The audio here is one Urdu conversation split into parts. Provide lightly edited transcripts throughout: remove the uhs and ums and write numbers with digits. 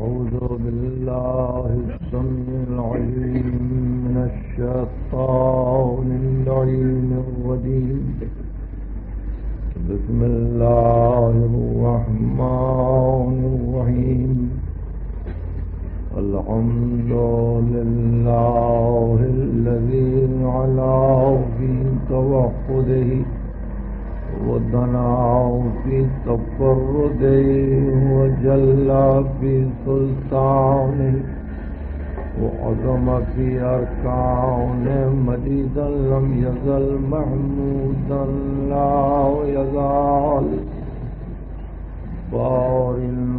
أعوذ بالله السميع العليم من الشيطان اللعين الرجيم. بسم الله الرحمن الرحيم. الحمد لله الذي علا في توحده ودنا في تفرده وجل في سلطانه وعظم في أركانه مجيدا لم يزل محمودا لا يزال بار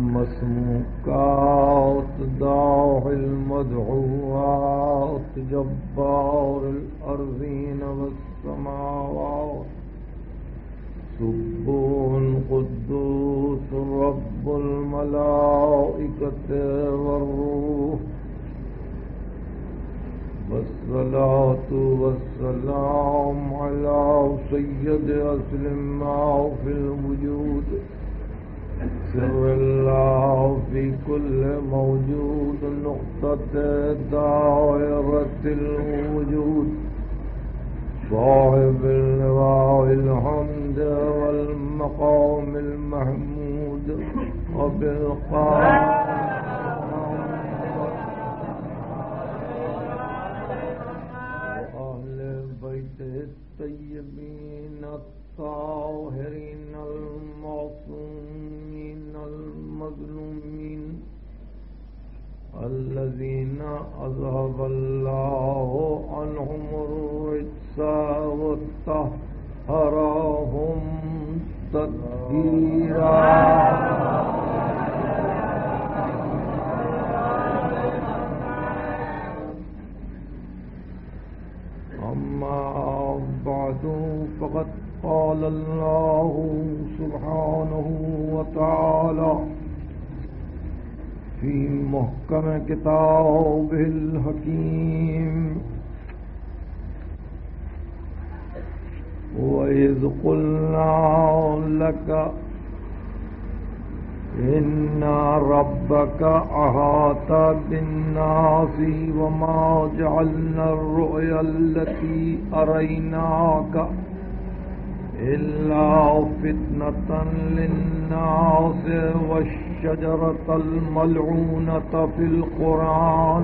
المسموكات داع المدعوات جبار الأرضين والسماوات سبح قدوس رب الملائكة والروح والصلاة والسلام على سيد أصل ما في الوجود سر الله في كل موجود نقطة دائرة الوجود صاحب اللواء الحمد والمقام المحمود وبالقائم وأهل بيته الطيبين الطاهرين المعصومين المظلومين الذين أذهب الله عنهم الرجس وطهرهم تطهيرا. أما بعد فقد قال الله سبحانه وتعالى في محكم كتابه الحكيم وإذ قلنا لك إن ربك أحاط بالناس وما جعلنا الرؤيا التي أريناك إلا فتنة للناس والشجرة الملعونة في القرآن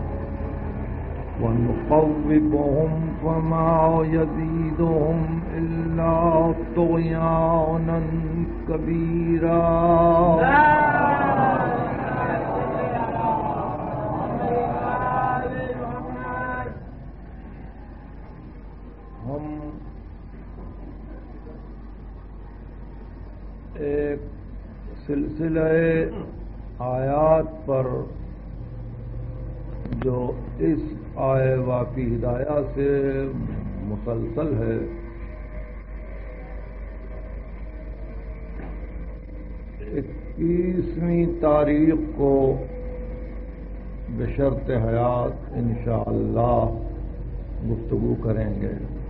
ونخوفهم فما يزيدهم إلا طغيانا كبيرا. ہم ایک سلسلہ آیات پر جو اس آئے واقعی ہدایہ سے مسلسل ہے 21ویں تاریخ کو بشرط حیات انشاءاللہ گفتگو کریں گے.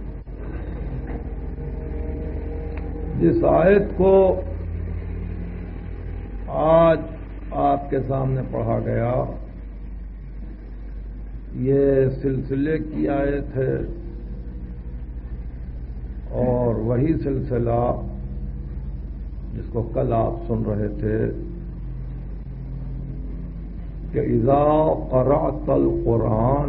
جس آیت کو آج آپ کے سامنے پڑھا گیا یہ سلسلے کی آیت ہے اور وہی سلسلہ جس کو کل آپ سن رہے تھے کہ اذا قرأت القرآن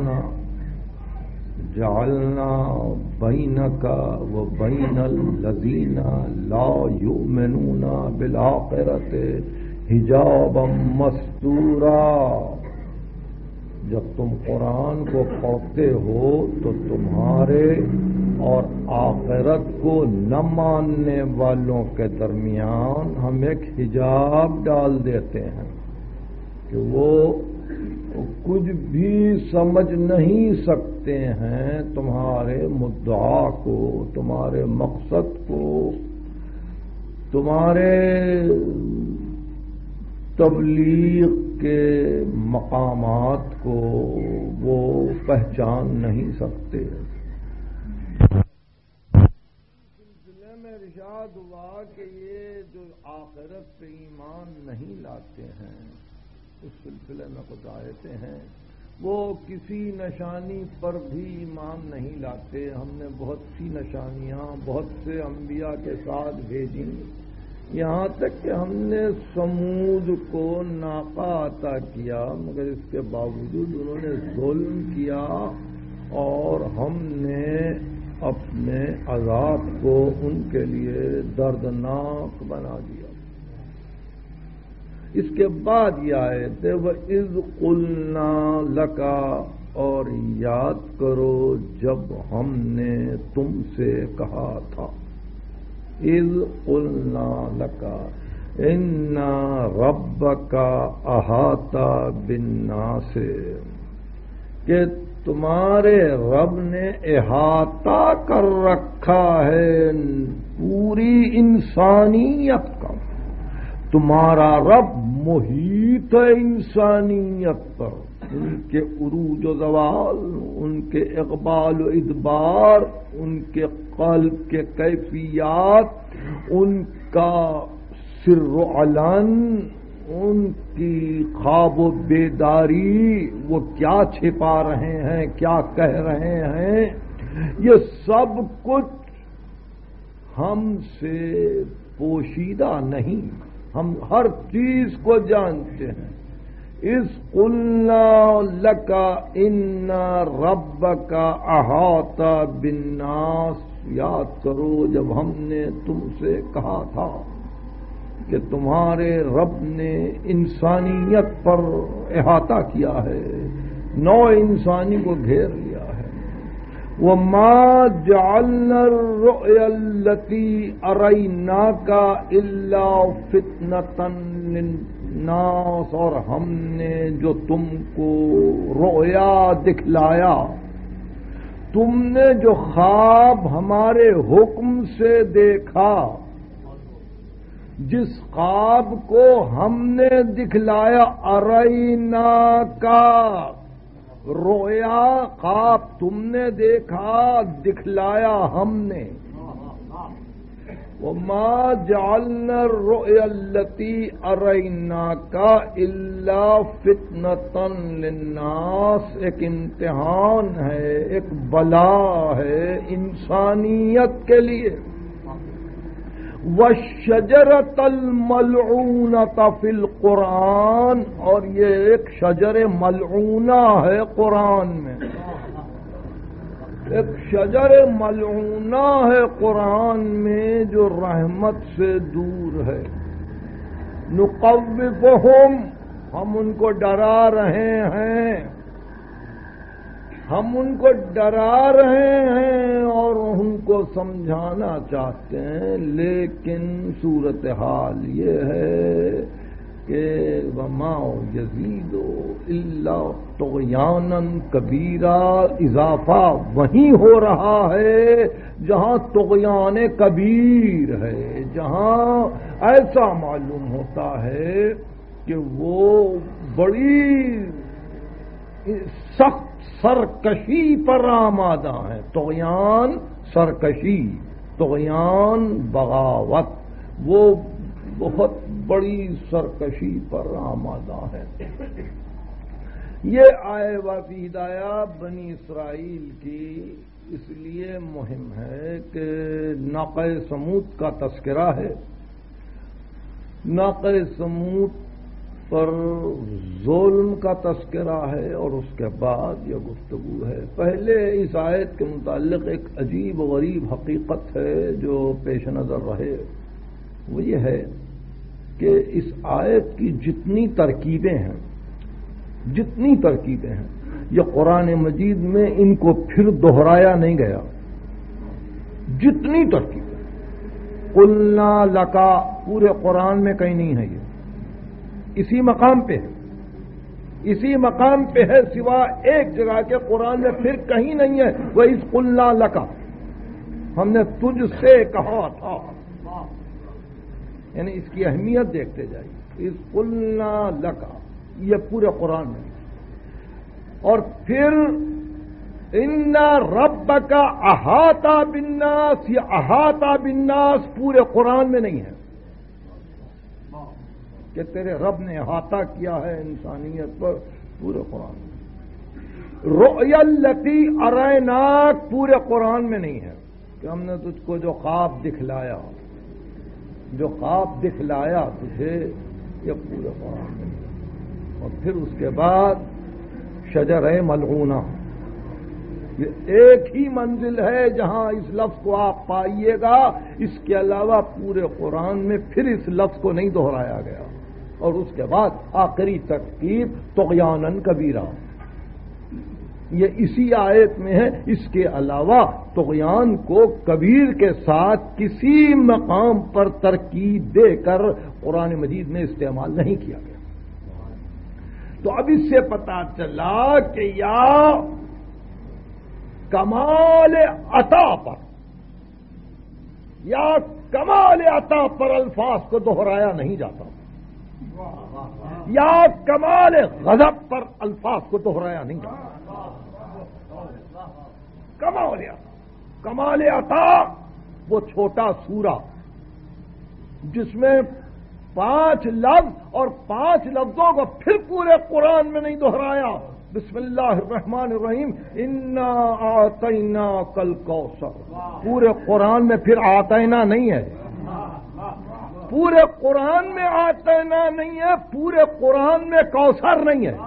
جعلنا بینک وبین الذین لا یؤمنون بالآخرۃ حجابا مستورا. جب تم قرآن کو پڑھتے ہو تو تمہارے اور آخرت کو نہ ماننے والوں کے درمیان ہم ایک حجاب ڈال دیتے ہیں کہ وہ کچھ بھی سمجھ نہیں سکتے ہیں تمہارے مدعا کو، تمہارے مقصد کو، تمہارے تبلیغ کے مقامات کو وہ پہچان نہیں سکتے. سلسلے میں ارشاد ہوا کہ یہ جو آخرت پہ ایمان نہیں لاتے ہیں اس سلسلے میں کچھ آیتیں ہیں، وہ کسی نشانی پر بھی ایمان نہیں لاتے. ہم نے بہت سی نشانیاں بہت سے انبیاء کے ساتھ بھیجی، یہاں تک کہ ہم نے سمود کو ناقہ عطا کیا، مگر اس کے باوجود انہوں نے ظلم کیا اور ہم نے اپنے عذاب کو ان کے لیے دردناک بنا دیا. اس کے بعد یہ آیت ہے وَإِذْ قُلْنَا لَكَ، اور یاد کرو جب ہم نے تم سے کہا تھا. اِذْ قُلْنَا لَكَ إِنَّ رَبَّكَ أَحَاطَ بِالنَّاسِ، کہ تمہارے رب نے احاطہ کر رکھا ہے پوری انسانیت کا. تمہارا رب محیط ہے انسانیت پر، ان کے عروج و زوال، ان کے اقبال و ادبار، ان کے قلب کے کیفیات، ان کا سر و علن، ان کی خواب و بیداری، وہ کیا چھپا رہے ہیں، کیا کہہ رہے ہیں، یہ سب کچھ ہم سے پوشیدہ نہیں، ہم ہر چیز کو جانتے ہیں. اِذْ قُلْنَا لَكَ إِنَّ رَبَّكَ أَحَاطَ بِالنَّاسِ، یاد کرو جب ہم نے تم سے کہا تھا کہ تمہارے رب نے انسانیت پر احاطہ کیا ہے، نوع انسانی کو گھیر لیا ہے. وَمَا جَعَلْنَا الرُّؤْيَا الَّتِي أَرَيْنَاكَ إِلَّا فِتْنَةً لِلنَّاسِ، اور ہم نے جو تم کو رؤیا دکھلایا، تم نے جو خواب ہمارے حکم سے دیکھا، جس خواب کو ہم نے دکھلایا، أَرَيْنَاكَ، رویا خواب تم نے دیکھا، دکھلایا ہم نے. وَمَا جَعَلْنَا الرُّؤْيَا الَّتِي أَرَيْنَاكَ إِلَّا فِتْنَةً لِلنَّاسِ، ایک امتحان ہے، ایک بلا ہے انسانیت کے لیے. وَالشَّجَرَةَ الْمَلْعُونَةَ فِي الْقُرْآنِ، اور یہ ایک شجر ملعونہ ہے قرآن میں، ایک شجر ملعونہ ہے قرآن میں جو رحمت سے دور ہے. نُخَوِّفُهُمْ، ہم ان کو ڈرا رہے ہیں، ہم ان کو ڈرا رہے ہیں اور ان کو سمجھانا چاہتے ہیں، لیکن صورتحال یہ ہے کہ وَمَا يَزِيدُ إِلَّا طُغْيَانًا كَبِيرًا، اضافہ وہیں ہو رہا ہے جہاں طغیان کبیر ہے، جہاں ایسا معلوم ہوتا ہے کہ وہ بڑی سخت سرکشی پر آمادہ ہیں. طغیان سرکشی، طغیان بغاوت، وہ بہت بڑی سرکشی پر آمادہ ہے. یہ آئے وفی ہدایہ بنی اسرائیل کی اس لیے مہم ہے کہ ناقہ سمود کا تذکرہ ہے. ناقہ سمود پر ظلم کا تذکرہ ہے اور اس کے بعد یہ گفتگو ہے. پہلے اس آیت کے متعلق ایک عجیب و غریب حقیقت ہے جو پیش نظر رہے، وہ یہ ہے کہ اس آیت کی جتنی ترکیبیں ہیں یہ قرآن مجید میں ان کو پھر دہرایا نہیں گیا. جتنی ترکیبیں قلنا لکا پورے قرآن میں کہیں نہیں ہے، یہ اسی مقام پہ ہے، اسی مقام پہ ہے، سوا ایک جگہ کے قرآن میں پھر کہیں نہیں ہے. وَإِذْ قُلْنَا لَكَ، ہم نے تجھ سے کہا تھا، یعنی اس کی اہمیت دیکھتے جائیے. اِذْ قُلْنَا لَكَ یہ پورے قرآن میں، اور پھر اِنَّ رَبَّكَ أَحَاطَ بِالنَّاسِ، یہ أَحَاطَ بِالنَّاسِ پورے قرآن میں نہیں ہے. کہ تیرے رب نے احاطہ کیا ہے انسانیت پر پورے قرآن میں. رؤیا التی اریناک پورے قرآن میں نہیں ہے کہ ہم نے تجھ کو جو خواب دکھلایا تجھے، یہ پورے قرآن میں نہیں. اور پھر اس کے بعد شجرہ ملعونہ، یہ ایک ہی منزل ہے جہاں اس لفظ کو آپ پائیے گا، اس کے علاوہ پورے قرآن میں پھر اس لفظ کو نہیں دہرایا گیا. اور اس کے بعد آخری ترکیب طغیاناً کبیرہ، یہ اسی آیت میں ہے. اس کے علاوہ طغیان کو کبیر کے ساتھ کسی مقام پر ترکیب دے کر قرآن مجید میں استعمال نہیں کیا گیا. تو اب اس سے پتا چلا کہ یا کمال عطا پر الفاظ کو دہرایا نہیں جاتا، یا کمال غضب پر الفاظ کو دہرایا نہیں جاتا. کمال عطا وہ چھوٹا سورہ جس میں 5 لفظ اور 5 لفظوں کو پھر پورے قرآن میں نہیں دہرایا. بسم اللہ الرحمن الرحیم انا اعطیناک الکوثر، پورے قرآن میں پھر اعطینا نہیں ہے، پورے قرآن میں اعطینا نہیں ہے، پورے قرآن میں کوثر نہیں ہے.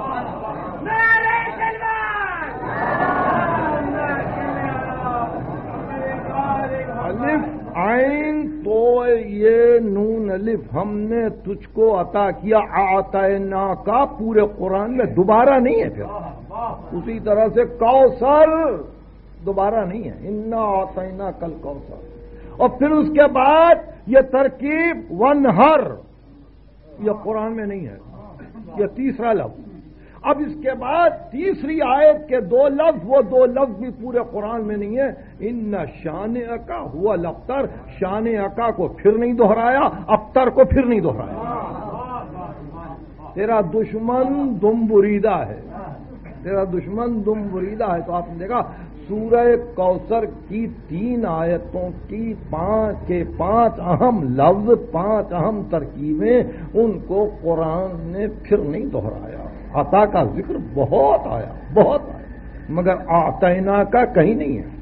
الف عین تو یہ نون الف ہم نے تجھ کو عطا کیا، اعطینا کا پورے قرآن میں دوبارہ نہیں ہے. پھر اسی طرح سے کوثر دوبارہ نہیں ہے، انا اعطینا کل کوثر. اور پھر اس کے بعد یہ ترکیب ونہر، یہ قرآن میں نہیں ہے، یہ تیسرا لفظ. اب اس کے بعد تیسری آیت کے 2 لفظ، وہ 2 لفظ بھی پورے قرآن میں نہیں ہے. ان شانئک هو الابتر، شانئک کو پھر نہیں دہرایا، ابتر کو پھر نہیں دہرایا. تیرا دشمن دم بریدہ ہے، تیرا دشمن دم بریدہ ہے. تو آپ نے دیکھا سورہ کوثر کی 3 آیتوں کی 5 اہم لفظ، 5 اہم ترکیبیں، ان کو قرآن نے پھر نہیں دہرایا. عطا کا ذکر بہت آیا، مگر اعطینا کا کہیں نہیں ہے.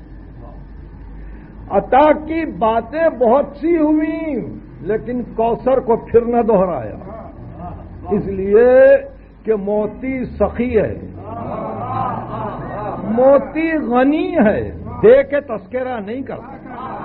عطا کی باتیں بہت سی ہوئی لیکن کوثر کو پھر نہ دہرایا، اس لیے کہ موتی سخی ہے، موتی غنی ہے، دے کے تذکرہ نہیں کرتا.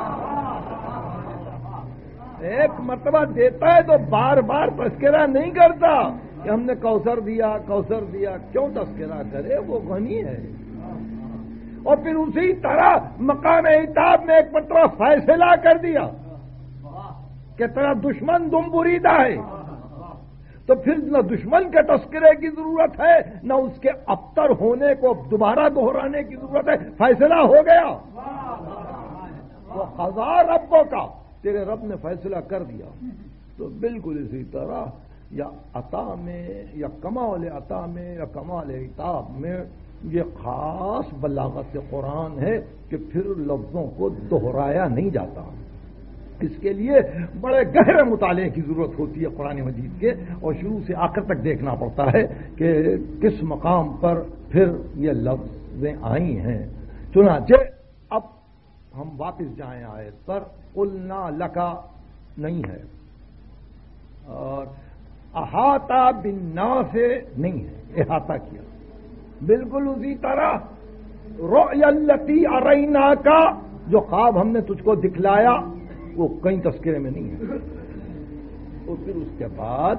ایک مرتبہ دیتا ہے تو بار بار تذکرہ نہیں کرتا کہ ہم نے کوثر دیا. کیوں تذکرہ کرے؟ وہ غنی ہے. اور پھر اسی طرح مقام عتاب میں ایک مرتبہ فیصلہ کر دیا کہ تیرا دشمن دم بریدہ ہے، تو پھر نہ دشمن کے تذکرے کی ضرورت ہے، نہ اس کے ابتر ہونے کو دوبارہ دہرانے کی ضرورت ہے. فیصلہ ہو گیا. وہ ہزار ربوں کا تیرے رب نے فیصلہ کر دیا. تو بالکل اسی طرح یا عطا میں یا کمال عطا میں یا کمال عتاب میں یہ خاص بلاغت قرآن ہے کہ پھر لفظوں کو دہرایا نہیں جاتا. اس کے لیے بڑے گہرے مطالعے کی ضرورت ہوتی ہے قرآن مجید کے، اور شروع سے آخر تک دیکھنا پڑتا ہے کہ کس مقام پر پھر یہ لفظیں آئی ہیں. چنانچہ اب ہم واپس جائیں آیت پر. قلنا لکا نہیں ہے اور احاطہ بالناس نہیں ہے، احاطہ کیا. بالکل اسی طرح رؤیا التی اریناک کا جو خواب ہم نے تجھ کو دکھلایا وہ کہیں تذکرے میں نہیں ہے. اور پھر اس کے بعد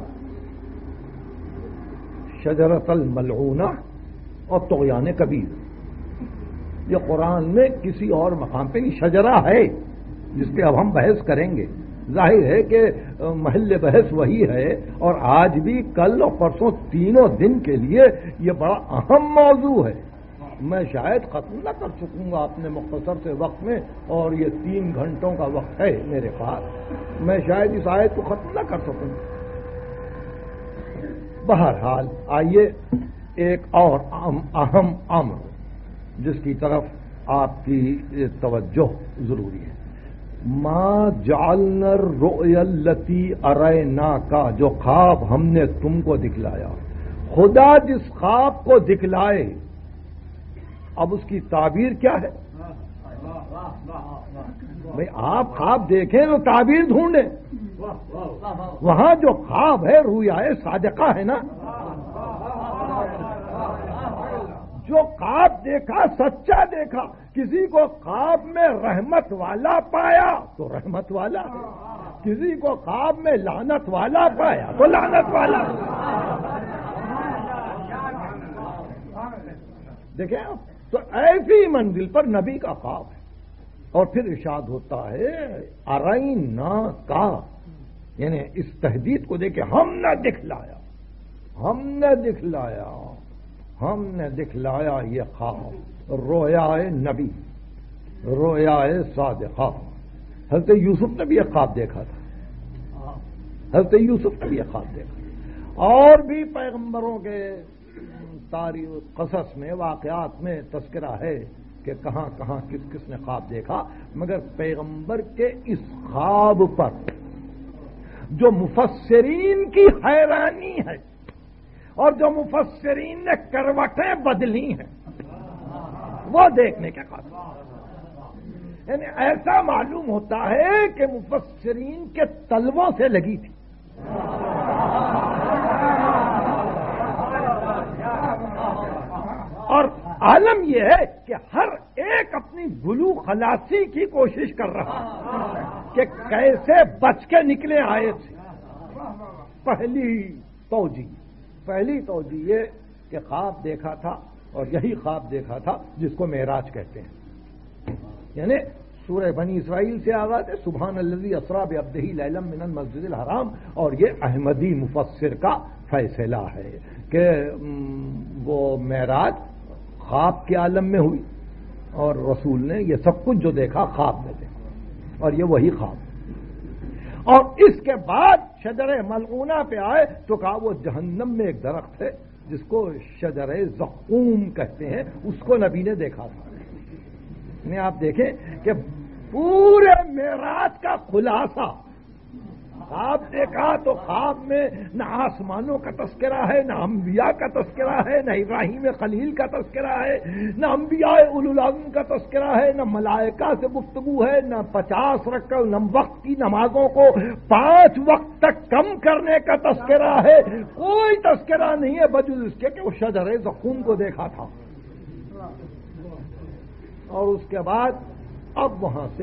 شجرۃ الملعونہ اور طغیان کبیر، یہ قرآن میں کسی اور مقام پہ نہیں. شجرہ ہے جس پہ اب ہم بحث کریں گے. ظاہر ہے کہ محل بحث وہی ہے، اور آج بھی کل اور پرسوں تینوں دن کے لیے یہ بڑا اہم موضوع ہے. میں شاید ختم نہ کر سکوں گا اپنے مختصر سے وقت میں، اور یہ 3 گھنٹوں کا وقت ہے میرے پاس، میں شاید اس آیت کو ختم نہ کر سکوں. بہرحال آئیے ایک اور اہم امر جس کی طرف آپ کی توجہ ضروری ہے. ما جعلنا الرؤیا التی ارینا کا، جو خواب ہم نے تم کو دکھلایا، خدا جس خواب کو دکھلائے اب اس کی تعبیر کیا ہے؟ بھئی آپ خواب دیکھیں تو تعبیر ڈھونڈیں، وہاں جو خواب ہے رویائے صادقہ ہے نا، جو خواب دیکھا سچا دیکھا، کسی کو خواب میں رحمت والا پایا تو رحمت والا ہے، کسی کو خواب میں لعنت والا پایا تو لعنت والا ہے۔ دیکھیں تو ایسی منزل پر نبی کا خواب ہے، اور پھر ارشاد ہوتا ہے ارائنا کا، یعنی اس تحدید کو دیکھ کے ہم نے دکھلایا، ہم نے دکھلایا، ہم نے دکھلایا یہ خواب، رویائے نبی، رویائے صادقہ۔ حضرت یوسف نے بھی یہ خواب دیکھا تھا، حضرت یوسف نے بھی یہ خواب دیکھا، اور بھی پیغمبروں کے تاریخ قصص میں واقعات میں تذکرہ ہے کہ کہاں کہاں کس کس نے خواب دیکھا، مگر پیغمبر کے اس خواب پر جو مفسرین کی حیرانی ہے اور جو مفسرین نے کروٹیں بدلی ہیں وہ دیکھنے کے قابل، یعنی ایسا معلوم ہوتا ہے کہ مفسرین کے تلووں سے لگی تھی۔ اور عالم یہ ہے کہ ہر ایک اپنی گلو خلاصی کی کوشش کر رہا ہے کہ کیسے بچ کے نکلے آئے تھے۔ پہلی توجیہ یہ کہ خواب دیکھا تھا، اور یہی خواب دیکھا تھا جس کو معراج کہتے ہیں، یعنی سورہ بنی اسرائیل سے آغاز ہے، سبحان الذی اسری بعبدہ لیلا من المسجد الحرام، اور یہ احمدی مفسر کا فیصلہ ہے کہ وہ معراج خواب کے عالم میں ہوئی، اور رسول نے یہ سب کچھ جو دیکھا خواب میں دیکھا، اور یہ وہی خواب۔ اور اس کے بعد شجر ملعونہ پہ آئے تو کہا وہ جہنم میں ایک درخت ہے جس کو شجر زقوم کہتے ہیں، اس کو نبی نے دیکھا تھا۔ آپ دیکھیں کہ پورے معراج کا خلاصہ، خواب دیکھا تو خواب میں نہ آسمانوں کا تذکرہ ہے، نہ انبیاء کا تذکرہ ہے، نہ ابراہیم خلیل کا تذکرہ ہے، نہ انبیاء اولو العزم کا تذکرہ ہے، نہ ملائکہ سے گفتگو ہے، نہ 50 رکعت نہ وقت کی نمازوں کو 5 وقت تک کم کرنے کا تذکرہ ہے، کوئی تذکرہ نہیں ہے بجز اس کے کہ وہ شجر زقوم کو دیکھا تھا۔ اور اس کے بعد اب وہاں سے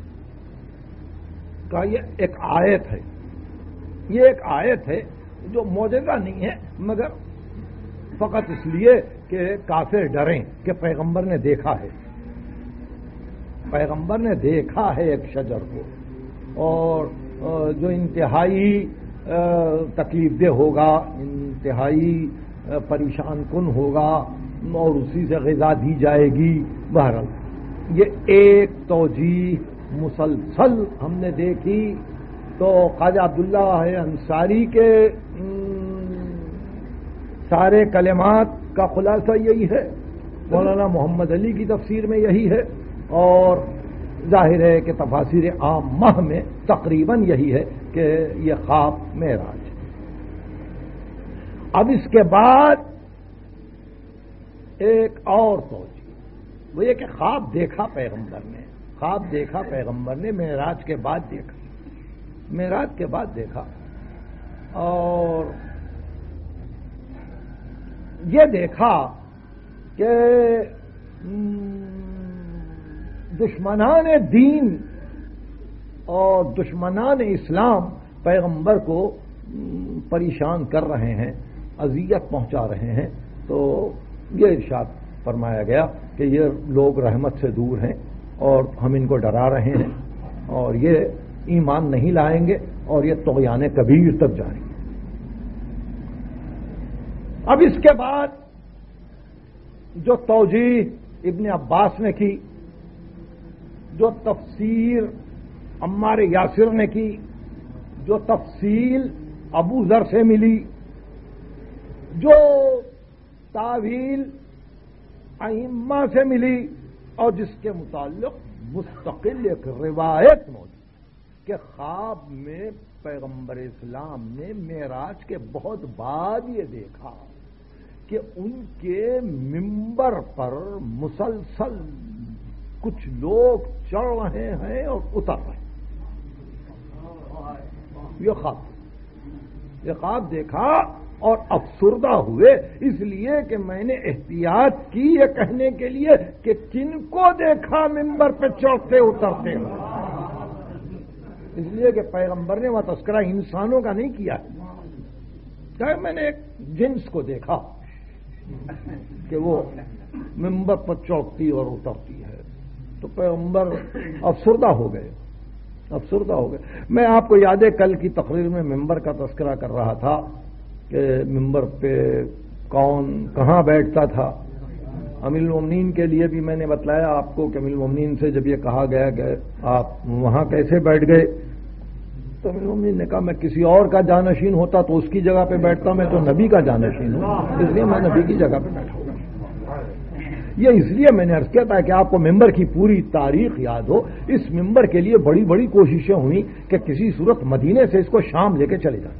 کا یہ ایک آیت ہے، یہ ایک آیت ہے جو معجزہ نہیں ہے، مگر فقط اس لیے کہ کافر ڈریں کہ پیغمبر نے دیکھا ہے، پیغمبر نے دیکھا ہے ایک شجر کو، اور جو انتہائی تکلیف دہ ہوگا، انتہائی پریشان کن ہوگا، اور اسی سے غذا دی جائے گی۔ بہرحال یہ ایک توجیہ مسلسل ہم نے دیکھی، تو خواجہ عبداللہ انصاری کے سارے کلمات کا خلاصہ یہی ہے، مولانا محمد علی کی تفسیر میں یہی ہے، اور ظاہر ہے کہ تفاسیر عامہ میں تقریباً یہی ہے کہ یہ خواب معراج۔ اب اس کے بعد ایک اور توجیہ وہ یہ کہ خواب دیکھا پیغمبر نے، خواب دیکھا پیغمبر نے، معراج کے بعد دیکھا، معراج کے بعد دیکھا، اور یہ دیکھا کہ دشمنان دین اور دشمنان اسلام پیغمبر کو پریشان کر رہے ہیں، اذیت پہنچا رہے ہیں، تو یہ ارشاد فرمایا گیا کہ یہ لوگ رحمت سے دور ہیں اور ہم ان کو ڈرا رہے ہیں، اور یہ ایمان نہیں لائیں گے، اور یہ طغیان کبیر تک جائیں گے۔ اب اس کے بعد جو توجیہ ابن عباس نے کی، جو تفسیر عمار یاسر نے کی، جو تفصیل ابو ذر سے ملی، جو تعویل ائمہ سے ملی، اور جس کے متعلق مستقل ایک روایت موجود کہ خواب میں پیغمبر اسلام نے معراج کے بہت بعد یہ دیکھا کہ ان کے منبر پر مسلسل کچھ لوگ چڑھ رہے ہیں اور اتر رہے ہیں. یہ خواب دیکھا اور افسردہ ہوئے، اس لیے کہ میں نے احتیاط کی یہ کہنے کے لیے کہ کن کو دیکھا منبر پہ چڑھتے اترتے ہیں. اس لیے کہ پیغمبر نے وہ تذکرہ انسانوں کا نہیں کیا کہ میں نے ایک جنس کو دیکھا کہ وہ منبر پر چڑھتی اور اترتی ہے. تو پیغمبر افسردہ ہو گئے. میں آپ کو یاد ہے کل کی تقریر میں منبر کا تذکرہ کر رہا تھا کہ منبر پہ کون کہاں بیٹھتا تھا. امیر المومنین کے لیے بھی میں نے بتلایا آپ کو کہ امیر المومنین سے جب یہ کہا گیا کہ آپ وہاں کیسے بیٹھ گئے تو امیر المومنین نے کہا میں کسی اور کا جانشین ہوتا تو اس کی جگہ پہ بیٹھتا، میں تو نبی کا جانشین ہوں اس لیے میں نبی کی جگہ پہ بیٹھا ہوں. یہ اس لیے میں نے عرض کیا تھا کہ آپ کو ممبر کی پوری تاریخ یاد ہو. اس ممبر کے لیے بڑی بڑی کوششیں ہوئیں کہ کسی صورت مدینے سے اس کو شام لے کے چلے جائیں،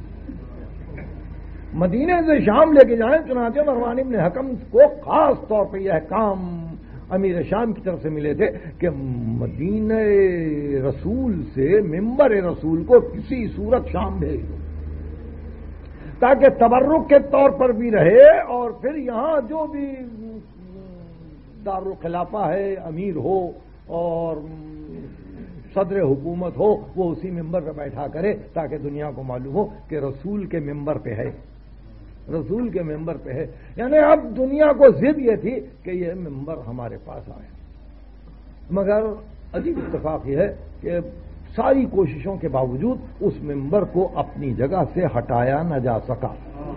مدینے سے شام لے کے جائیں. چنانچہ مروان ابن حکم کو خاص طور پہ یہ احکام امیر شام کی طرف سے ملے تھے کہ مدینہ رسول سے ممبر رسول کو کسی صورت شام بھیج دو تاکہ تبرک کے طور پر بھی رہے، اور پھر یہاں جو بھی دارالخلافہ ہے امیر ہو اور صدر حکومت ہو وہ اسی ممبر پہ بیٹھا کرے تاکہ دنیا کو معلوم ہو کہ رسول کے ممبر پہ ہے، رسول کے ممبر پہ ہے. یعنی اب دنیا کو ضد یہ تھی کہ یہ ممبر ہمارے پاس آئے. مگر عجیب اتفاق یہ ہے کہ ساری کوششوں کے باوجود اس ممبر کو اپنی جگہ سے ہٹایا نہ جا سکا.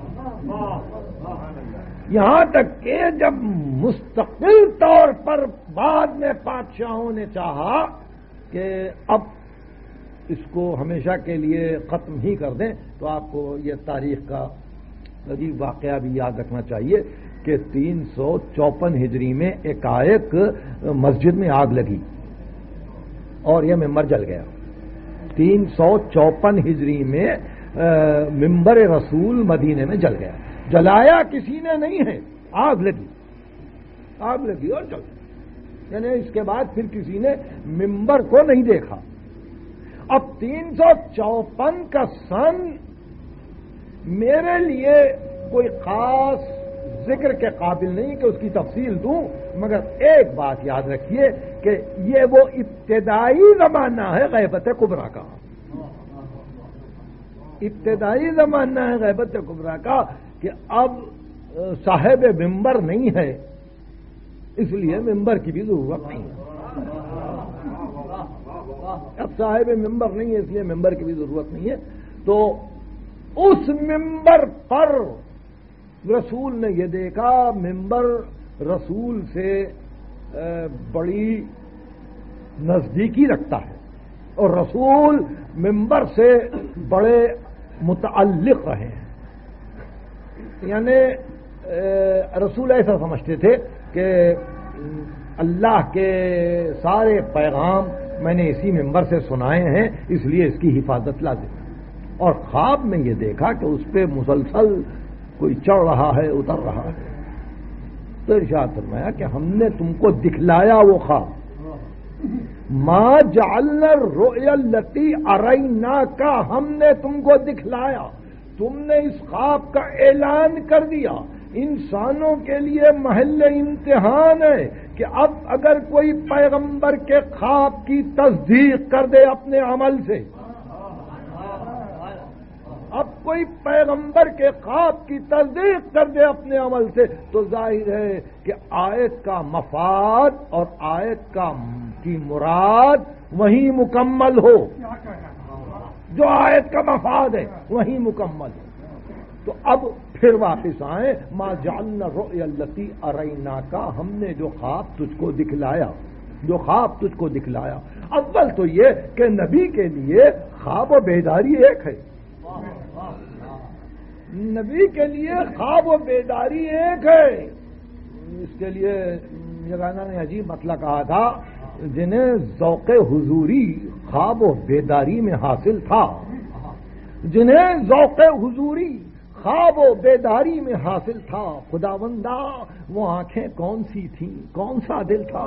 یہاں تک کہ جب مستقل طور پر بعد میں بادشاہوں نے چاہا کہ اب اس کو ہمیشہ کے لیے ختم ہی کر دیں تو آپ کو یہ تاریخ کا عجیب واقعہ بھی یاد رکھنا چاہیے کہ 354 ہجری میں ایک مسجد میں آگ لگی اور یہ ممبر جل گیا. 354 ہجری میں ممبر رسول مدینے میں جل گیا. جلایا کسی نے نہیں ہے، آگ لگی اور جل گئی. یعنی اس کے بعد پھر کسی نے ممبر کو نہیں دیکھا. اب 354 کا سن میرے لیے کوئی خاص ذکر کے قابل نہیں کہ اس کی تفصیل دوں، مگر ایک بات یاد رکھیے کہ یہ وہ ابتدائی زمانہ ہے غیبت کبریٰ کا. ابتدائی زمانہ ہے غیبت کبریٰ کا کہ اب صاحب ممبر نہیں ہے، اس لیے ممبر کی بھی ضرورت نہیں ہے. اب صاحب ممبر نہیں ہے اس لیے ممبر کی بھی ضرورت نہیں ہے. تو اس ممبر پر رسول نے یہ دیکھا ممبر رسول سے بڑی نزدیکی رکھتا ہے اور رسول ممبر سے بڑے متعلق رہے ہیں. یعنی رسول ایسا سمجھتے تھے کہ اللہ کے سارے پیغام میں نے اسی ممبر سے سنائے ہیں اس لیے اس کی حفاظت لازم ہے. اور خواب میں یہ دیکھا کہ اس پہ مسلسل کوئی چڑھ رہا ہے اتر رہا ہے. تو ارشاد فرمایا کہ ہم نے تم کو دکھلایا وہ خواب. ما جعلنا الرؤیا التي اریناک، ہم نے تم کو دکھلایا. تم نے اس خواب کا اعلان کر دیا. انسانوں کے لیے محل امتحان ہے کہ اب اگر کوئی پیغمبر کے خواب کی تصدیق کر دے اپنے عمل سے، اب کوئی پیغمبر کے خواب کی تصدیق کر دے اپنے عمل سے تو ظاہر ہے کہ آیت کا مفاد اور آیت کی مراد وہی مکمل ہو. جو آیت کا مفاد ہے وہی مکمل ہو. تو اب پھر واپس آئیں. ما جعلنا الرؤیا التي اریناک، ہم نے جو خواب تجھ کو دکھلایا، جو خواب تجھ کو دکھلایا. اول تو یہ کہ نبی کے لیے خواب و بیداری ایک ہے. نبی کے لیے خواب و بیداری ایک ہے. اس کے لیے یہ گانا نے عجیب مطلب کہا تھا جنہیں ذوق حضوری خواب و بیداری میں حاصل تھا، جنہیں ذوق حضوری خواب و بیداری میں حاصل تھا، خداوندا وہ آنکھیں کون سی تھیں، کون سا دل تھا؟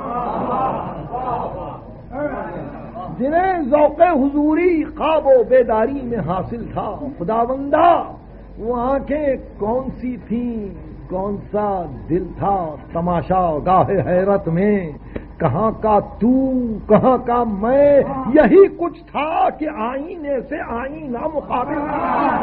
جنہیں ذوق حضوری خواب و بیداری میں حاصل تھا، خداوندا وہ آنکھیں کون سی تھیں، کون سا دل تھا؟ تماشا گاہ حیرت میں کہاں کا تو کہاں کا میں، یہی کچھ تھا کہ آئینے سے آئینہ مقابل تھا۔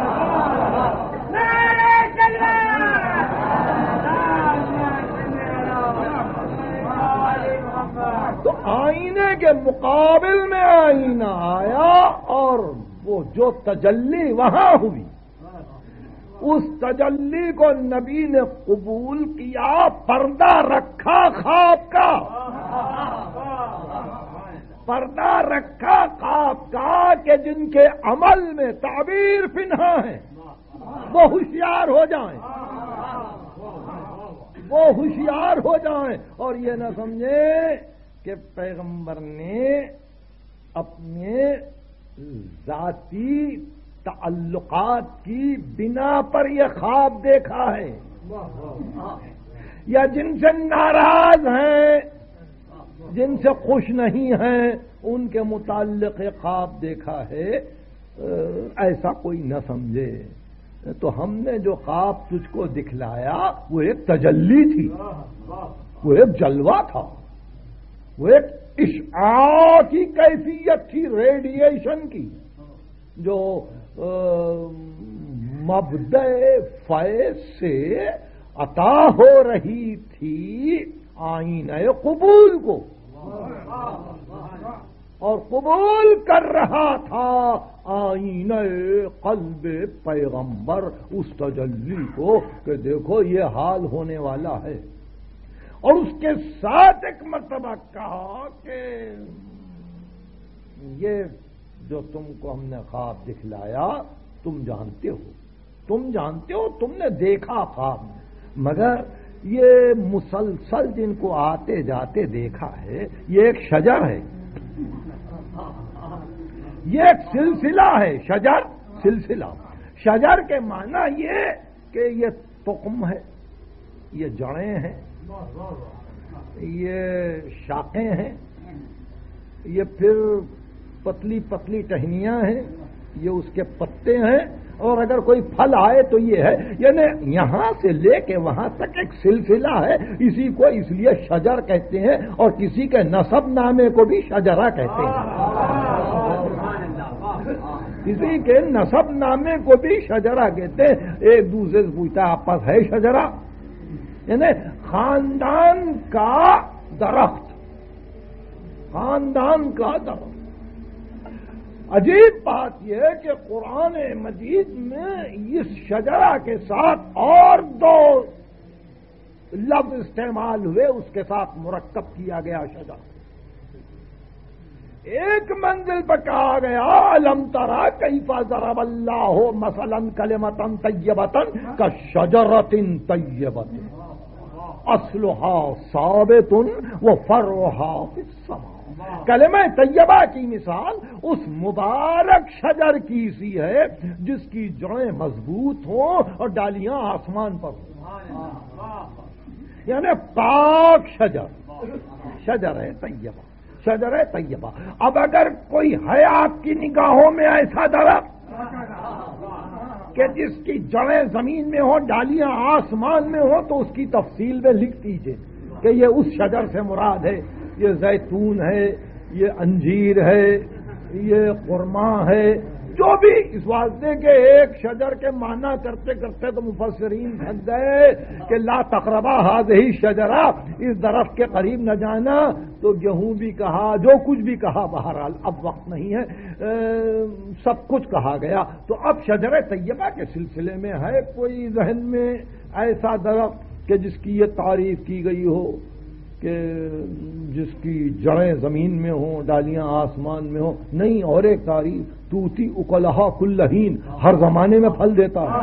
تو آئینے کے مقابل میں آئینہ آیا اور وہ جو تجلی وہاں ہوئی، اس تجلی کو نبی نے قبول کیا، پردہ رکھا خواب کا، پردہ رکھا خواب کا کہ جن کے عمل میں تعبیر پنہا ہے وہ ہوشیار ہو جائیں، وہ ہوشیار ہو جائیں اور یہ نہ سمجھیں کہ پیغمبر نے اپنے ذاتی تعلقات کی بنا پر یہ خواب دیکھا ہے، یا جن سے ناراض ہیں، جن سے خوش نہیں ہیں، ان کے متعلق خواب دیکھا ہے، ایسا کوئی نہ سمجھے۔ تو ہم نے جو خواب تجھ کو دکھلایا وہ ایک تجلی تھی، وہ ایک جلوہ تھا، وہ ایک اشعاع کی کیفیت تھی، ریڈیشن کی، جو مبدأ فیض سے عطا ہو رہی تھی آئینہ قبول کو، اور قبول کر رہا تھا آئینہ قلب پیغمبر اس تجلی کو کہ دیکھو یہ حال ہونے والا ہے۔ اور اس کے ساتھ ایک مرتبہ کہا کہ یہ جو تم کو ہم نے خواب دکھلایا تم جانتے ہو، تم نے دیکھا خواب میں، مگر یہ مسلسل جن کو آتے جاتے دیکھا ہے یہ ایک شجر ہے، یہ ایک سلسلہ ہے، شجر سلسلہ۔ شجر کے معنی یہ کہ یہ تخم ہے، یہ جڑیں ہیں، یہ شاخیں ہیں، یہ پھر پتلی پتلی ٹہنیاں ہیں، یہ اس کے پتے ہیں، اور اگر کوئی پھل آئے تو یہ ہے، یعنی یہاں سے لے کے وہاں تک ایک سلسلہ ہے، اسی کو اس لیے شجر کہتے ہیں، اور کسی کے نسب نامے کو بھی شجرہ کہتے ہیں، کسی کے نسب نامے کو بھی شجرہ کہتے ہیں۔ ایک دوسرے سے پوچھتا ہے آپ پاس ہے شجرہ، یعنی خاندان کا درخت، خاندان کا درخت۔ عجیب بات یہ ہے کہ قرآن مجید میں اس شجرہ کے ساتھ اور دو لفظ استعمال ہوئے، اس کے ساتھ مرکب کیا گیا شجرہ۔ ایک منزل پر کہا گیا الم تری کیف ضرب اللہ مثلا کلمۃ طیبۃ کشجرۃ طیبۃ اصلها ثابت وفرعها فی السماء۔ کلمہ طیبہ کی مثال اس مبارک شجر کی سی ہے جس کی جڑیں مضبوط ہوں اور ڈالیاں آسمان پر ہوں، یعنی پاک شجر، شجر ہے طیبہ، شجر ہے طیبہ۔ اب اگر کوئی ہے آپ کی نگاہوں میں ایسا درخت کہ جس کی جڑیں زمین میں ہوں، ڈالیاں آسمان میں ہوں، تو اس کی تفصیل میں لکھ دیجئے کہ یہ اس شجر سے مراد ہے، یہ زیتون ہے، یہ انجیر ہے، یہ خرما ہے، جو بھی اس واسطے کے ایک شجر کے معنی کرتے کرتے تو مفسرین تھک گئے کہ لا تقربا هذه الشجرہ، اس درخت کے قریب نہ جانا، تو گیہوں بھی کہا، جو کچھ بھی کہا، بہرحال اب وقت نہیں ہے، سب کچھ کہا گیا۔ تو اب شجر طیبہ کے سلسلے میں ہے کوئی ذہن میں ایسا درخت کہ جس کی یہ تعریف کی گئی ہو کہ جس کی جڑیں زمین میں ہوں، ڈالیاں آسمان میں ہوں؟ نہیں، اور ایک تعریف توتی اکلہا کل حین، ہر زمانے میں پھل دیتا ہے۔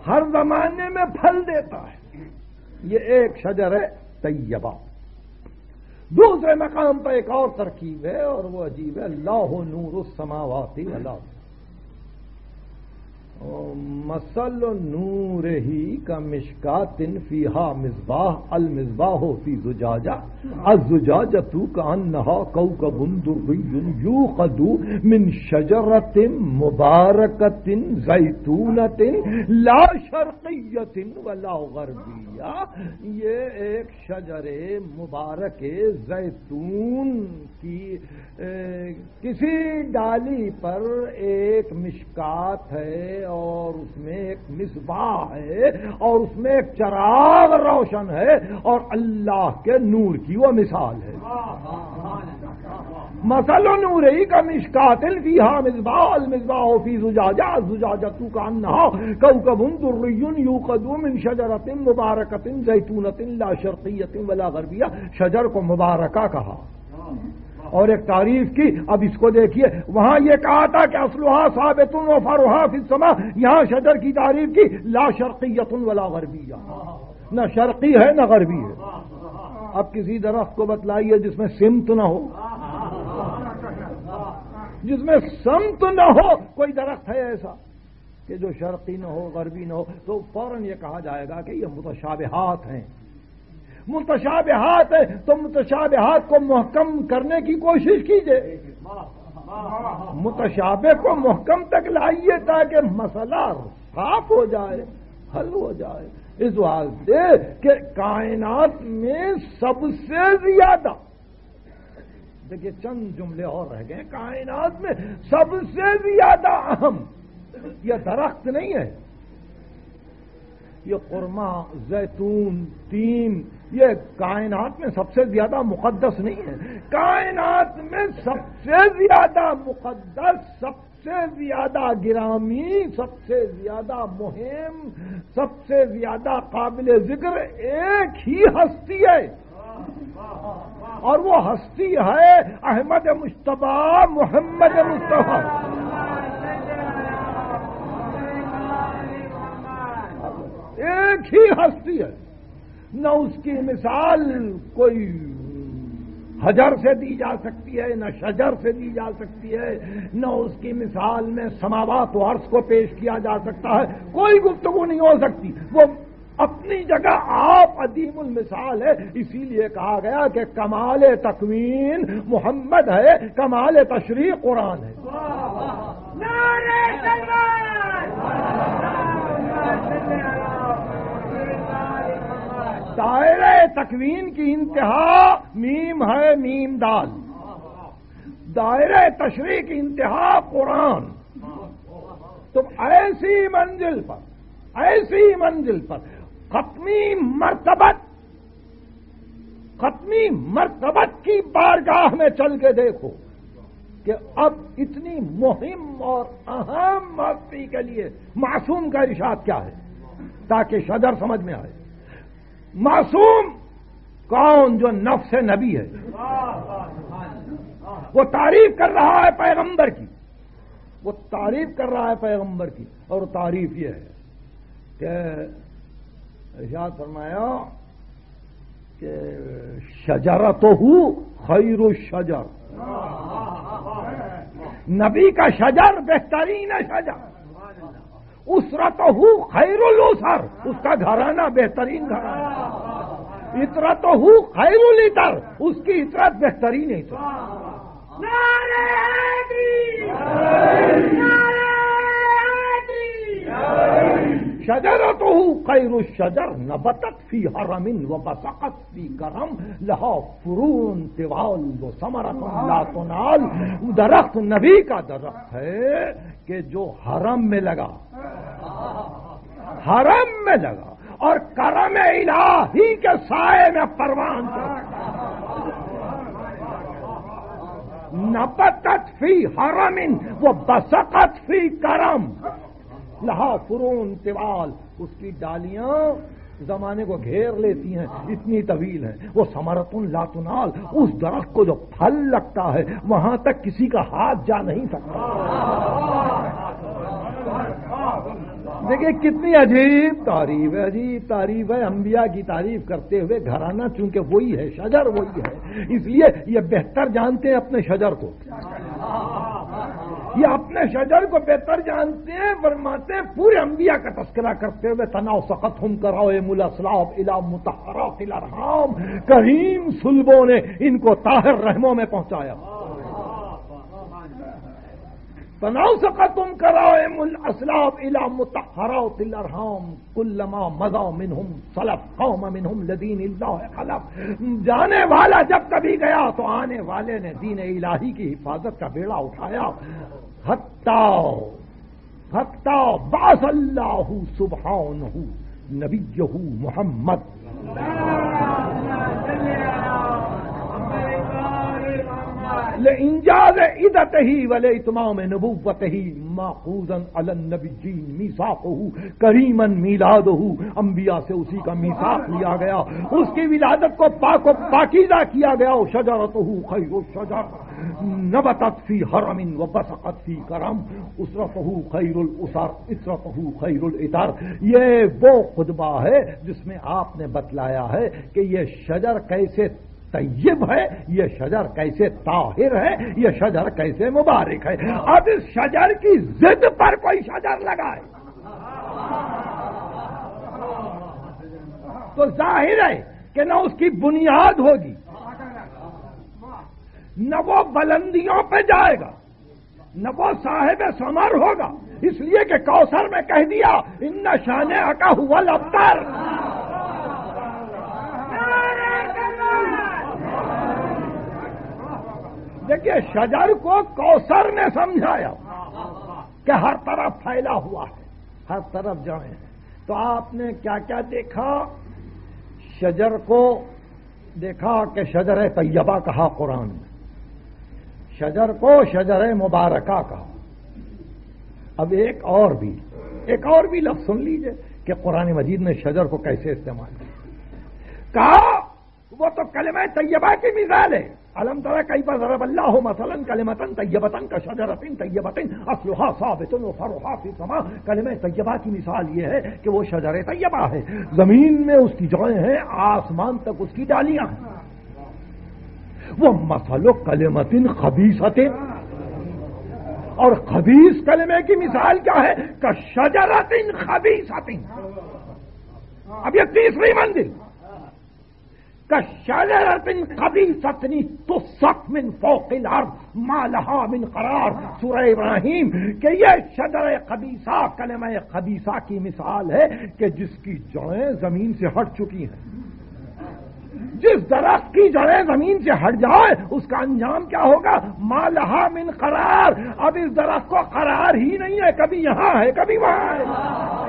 ہر زمانے میں پھل دیتا ہے، یہ ایک شجر ہے طیبہ۔ دوسرے مقام پر ایک اور ترکیب ہے اور وہ عجیب ہے، اللہ نور السماوات والارض، مثل نور ہی کا مشکات فیہا مصباح، المصباح فی زجاجہ، الزجاجۃ کأنہا کوکب درّی یوقد من شجرۃ مبارکۃ زیتونۃ لا شرقیۃ ولا غربیہ، یہ ایک شجر مبارک زیتون کی کسی ڈالی پر ایک مشکات ہے اور اس میں ایک مصباح ہے اور اس میں ایک چراغ روشن ہے اور اللہ کے نور کی وہ مثال ہے۔ مثل نورہ کمشکاۃ فیہا مصباح، المصباح فی زجاجہ، الزجاجۃ کأنہا کوکب درّی یوقد من شجرۃ مبارکۃ زیتونۃ لا شرقیۃ ولا غربیہ، شجر کو مبارکہ کہا اور ایک تعریف کی۔ اب اس کو دیکھیے، وہاں یہ کہا تھا کہ اصلها ثابت و فرعها فی السماء، یہاں شجر کی تعریف کی لا شرقیۃ ولا غربیہ، نہ شرقی ہے نہ غربی ہے۔ اب کسی درخت کو بتلائیے جس میں سمت نہ ہو، جس میں سمت نہ ہو، کوئی درخت ہے ایسا کہ جو شرقی نہ ہو غربی نہ ہو، تو فوراً یہ کہا جائے گا کہ یہ متشابہات ہیں۔ متشابہات ہے تو متشابہات کو محکم کرنے کی کوشش کیجئے، متشابہ کو محکم تک لائیے تاکہ مسئلہ صاف ہو جائے، حل ہو جائے۔ اس واسطے کہ کائنات میں سب سے زیادہ، دیکھیے چند جملے اور رہ گئے، کائنات میں سب سے زیادہ اہم یہ درخت نہیں ہے، یہ خرما، زیتون، تین، یہ کائنات میں سب سے زیادہ مقدس نہیں ہے۔ کائنات میں سب سے زیادہ مقدس، سب سے زیادہ گرامی، سب سے زیادہ مہم، سب سے زیادہ قابل ذکر ایک ہی ہستی ہے اور وہ ہستی ہے احمد مجتبیٰ محمد مصطفیٰ۔ ایک ہی ہستی ہے، نہ اس کی مثال کوئی حجر سے دی جا سکتی ہے، نہ شجر سے دی جا سکتی ہے، نہ اس کی مثال میں سماوات و عرض کو پیش کیا جا سکتا ہے، کوئی گفتگو نہیں ہو سکتی۔ وہ اپنی جگہ آپ عدیم المثال ہے، اسی لیے کہا گیا کہ کمال تکوین محمد ہے، کمال تشریح قرآن ہے۔ دائرہ تکوین کی انتہا میم ہے، میم دال، دائرہ تشریح کی انتہا قرآن۔ تم ایسی منزل پر ختمی مرتبت کی بارگاہ میں چل کے دیکھو کہ اب اتنی مہم اور اہم ہستی کے لیے معصوم کا ارشاد کیا ہے، تاکہ شجر سمجھ میں آئے۔ معصوم کون؟ جو نفس نبی ہے، وہ تعریف کر رہا ہے پیغمبر کی، وہ تعریف کر رہا ہے پیغمبر کی، اور تعریف یہ ہے کہ ارشاد فرمایا کہ شجرتہ خیر الشجر، نبی کا شجر بہترین شجر، اسرتہ خیر الاسر، اس کا گھرانہ بہترین گھرانہ، عطرتہ خیر العطر، اس کی عطرت بہترین عطر۔ شجرتہ خیر الشجر نبتت فی حرم وبسقت فی کرم لہا فروع طوال وثمرۃ لا تنال، درخت نبی کا درخت ہے کہ جو حرم میں لگا، حرم میں لگا اور کرم الہی کے سائے میں پروان چڑھا۔ نبتت فی حرم وبسقت فی کرم لہا فرون طوال، اس کی ڈالیاں زمانے کو گھیر لیتی ہیں، اتنی طویل ہیں۔ وہ ثمرۃ لا تنال، اس درخت کو جو پھل لگتا ہے وہاں تک کسی کا ہاتھ جا نہیں سکتا۔ دیکھیں کتنی عجیب تعریف ہے، عجیب تعریف ہے۔ انبیاء کی تعریف کرتے ہوئے گھرانہ چونکہ وہی ہے، شجر وہی ہے، اس لیے یہ بہتر جانتے ہیں اپنے شجر کو، یہ اپنے شجر کو بہتر جانتے ہیں۔ فرماتے ہیں پورے انبیاء کا تذکرہ کرتے ہوئے تناؤ سقطہم کرائم الاسلاب الی مطہرات الارحام، کریم صلبوں نے ان کو طاہر رحموں میں پہنچایا۔ تناسقتم کرائم الاسلاب الى مطہرات الارحام کلما مضى منہم سلف قوم منہم لدین اللہ خلف۔ جانے والا جب کبھی گیا تو آنے والے نے دین الہی کی حفاظت کا بیڑا اٹھایا۔ حتی بعث اللہ سبحانہ نبیہ محمد لإنجاز عدته ولإتمام نبوته ماخوذا على النبيين ميثاقه كريما ميلاده، انبیاء سے اسی کا میثاق لیا گیا، اس کی ولادت کو پاک و پاکیزہ کیا گیا۔ شجرته خير الشجر نبتت في حرم وبسقت في کرم، اسرته خير الاسر اسرته خير العطر۔ یہ وہ خطبہ ہے جس میں آپ نے بتلایا ہے کہ یہ شجر کیسے طیب ہے، یہ شجر کیسے طاہر ہے، یہ شجر کیسے مبارک ہے۔ اب اس شجر کی ضد پر کوئی شجر لگائے تو ظاہر ہے کہ نہ اس کی بنیاد ہوگی، نہ وہ بلندیوں پہ جائے گا، نہ وہ صاحب ثمر ہوگا، اس لیے کہ کوثر میں کہہ دیا ان شانئک ھو الابتر۔ دیکھیے شجر کو کوثر نے سمجھایا کہ ہر طرف پھیلا ہوا ہے، ہر طرف جائیں ہیں۔ تو آپ نے کیا کیا دیکھا؟ شجر کو دیکھا کہ شجر طیبہ کہا قرآن میں، شجر کو شجر مبارکہ کہا۔ اب ایک اور بھی لفظ سن لیجئے کہ قرآن مجید نے شجر کو کیسے استعمال کہا۔ وہ تو کلمہ طیبہ کی مثال ہے۔ الم تر کیف ضرب اللہ مثلا کلمۃ طیبۃ کشجرۃ طیبۃ اصلھا ثابت وفرعھا فی السماء۔ کلمہ طیبہ کی مثال یہ ہے کہ وہ شجر طیبہ ہے، زمین میں اس کی جڑیں ہیں، آسمان تک اس کی ڈالیاں ہیں۔ وہ مثل کلمۃ خبیثۃ، اور خبیث کلمے کی مثال کیا ہے؟ کشجرۃ خبیثۃ۔ اب یہ تیسری منزل، کشجرۃ خبیثۃ تسقط من فوق الارض ما لها من قرار۔ سورہ ابراہیم کہ یہ شجر خبیثہ، کلمہ خبیثہ کی مثال ہے کہ جس کی جڑیں زمین سے ہٹ چکی ہیں۔ جس درخت کی جڑیں زمین سے ہٹ جائے اس کا انجام کیا ہوگا؟ ما لها من قرار۔ اب اس درخت کو قرار ہی نہیں ہے، کبھی یہاں ہے کبھی وہاں ہے۔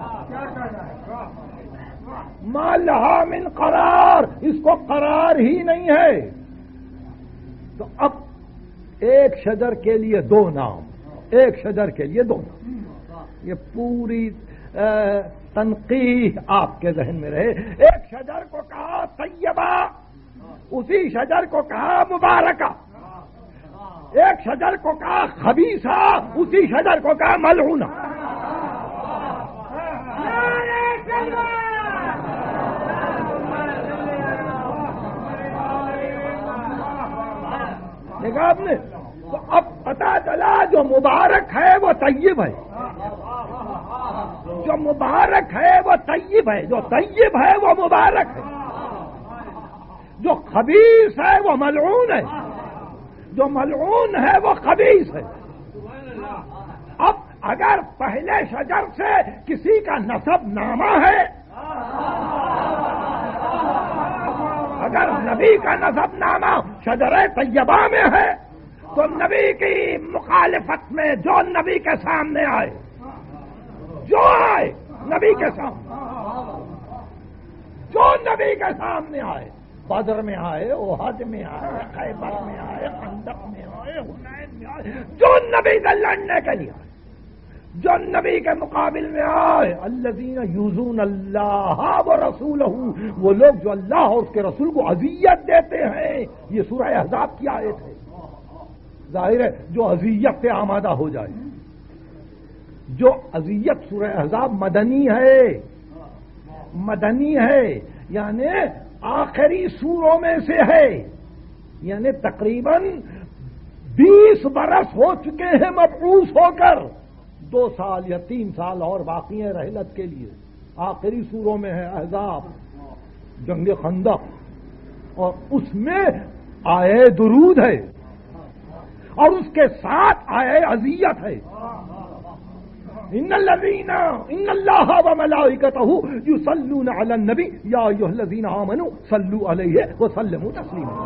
ما لها من قرار، اس کو قرار ہی نہیں ہے۔ تو اب ایک شجر کے لیے دو نام، ایک شجر کے لیے دو نام، یہ پوری تنقیح آپ کے ذہن میں رہے۔ ایک شجر کو کہا طیبہ، اسی شجر کو کہا مبارکہ۔ ایک شجر کو کہا خبیثہ، اسی شجر کو کہا ملعونہ۔ دیکھا آپ نے؟ تو اب پتا چلا جو مبارک ہے وہ طیب ہے، جو مبارک ہے وہ طیب ہے، جو طیب ہے وہ مبارک ہے، جو خبیث ہے وہ ملعون ہے، جو ملعون ہے وہ خبیث ہے۔ اب اگر پہلے شجر سے کسی کا نسب نامہ ہے، اگر نبی کا نسب نامہ شجر طیبہ میں ہے تو نبی کی مخالفت میں جو نبی کے سامنے آئے، جو آئے نبی کے سامنے، جو نبی کے سامنے آئے، بدر میں آئے، احد میں آئے، خیبر میں آئے، خندق میں آئے، حنین میں آئے، جو نبی سے لڑنے کے لیے آئے، جو نبی کے مقابل میں آئے، الذین یؤذون اللہ ورسولہ، وہ لوگ جو اللہ اور اس کے رسول کو اذیت دیتے ہیں۔ یہ سورہ احزاب کی آیت ہے۔ ظاہر ہے جو اذیت سے آمادہ ہو جائے، جو اذیت سورہ احزاب مدنی ہے یعنی آخری سوروں میں سے ہے، یعنی تقریباً 20 برس ہو چکے ہیں مبعوث ہو کر، 2 سال یا 3 سال اور باقی ہیں رحلت کے لیے، آخری سوروں میں ہے احزاب، جنگ خندق، اور اس میں آئے درود ہے اور اس کے ساتھ آئے اذیت ہے۔ ان اللہ وملائکتہ یصلون علی النبی یا ایھا الذین آمنوا صلوا علیہ وسلموا تسلیما۔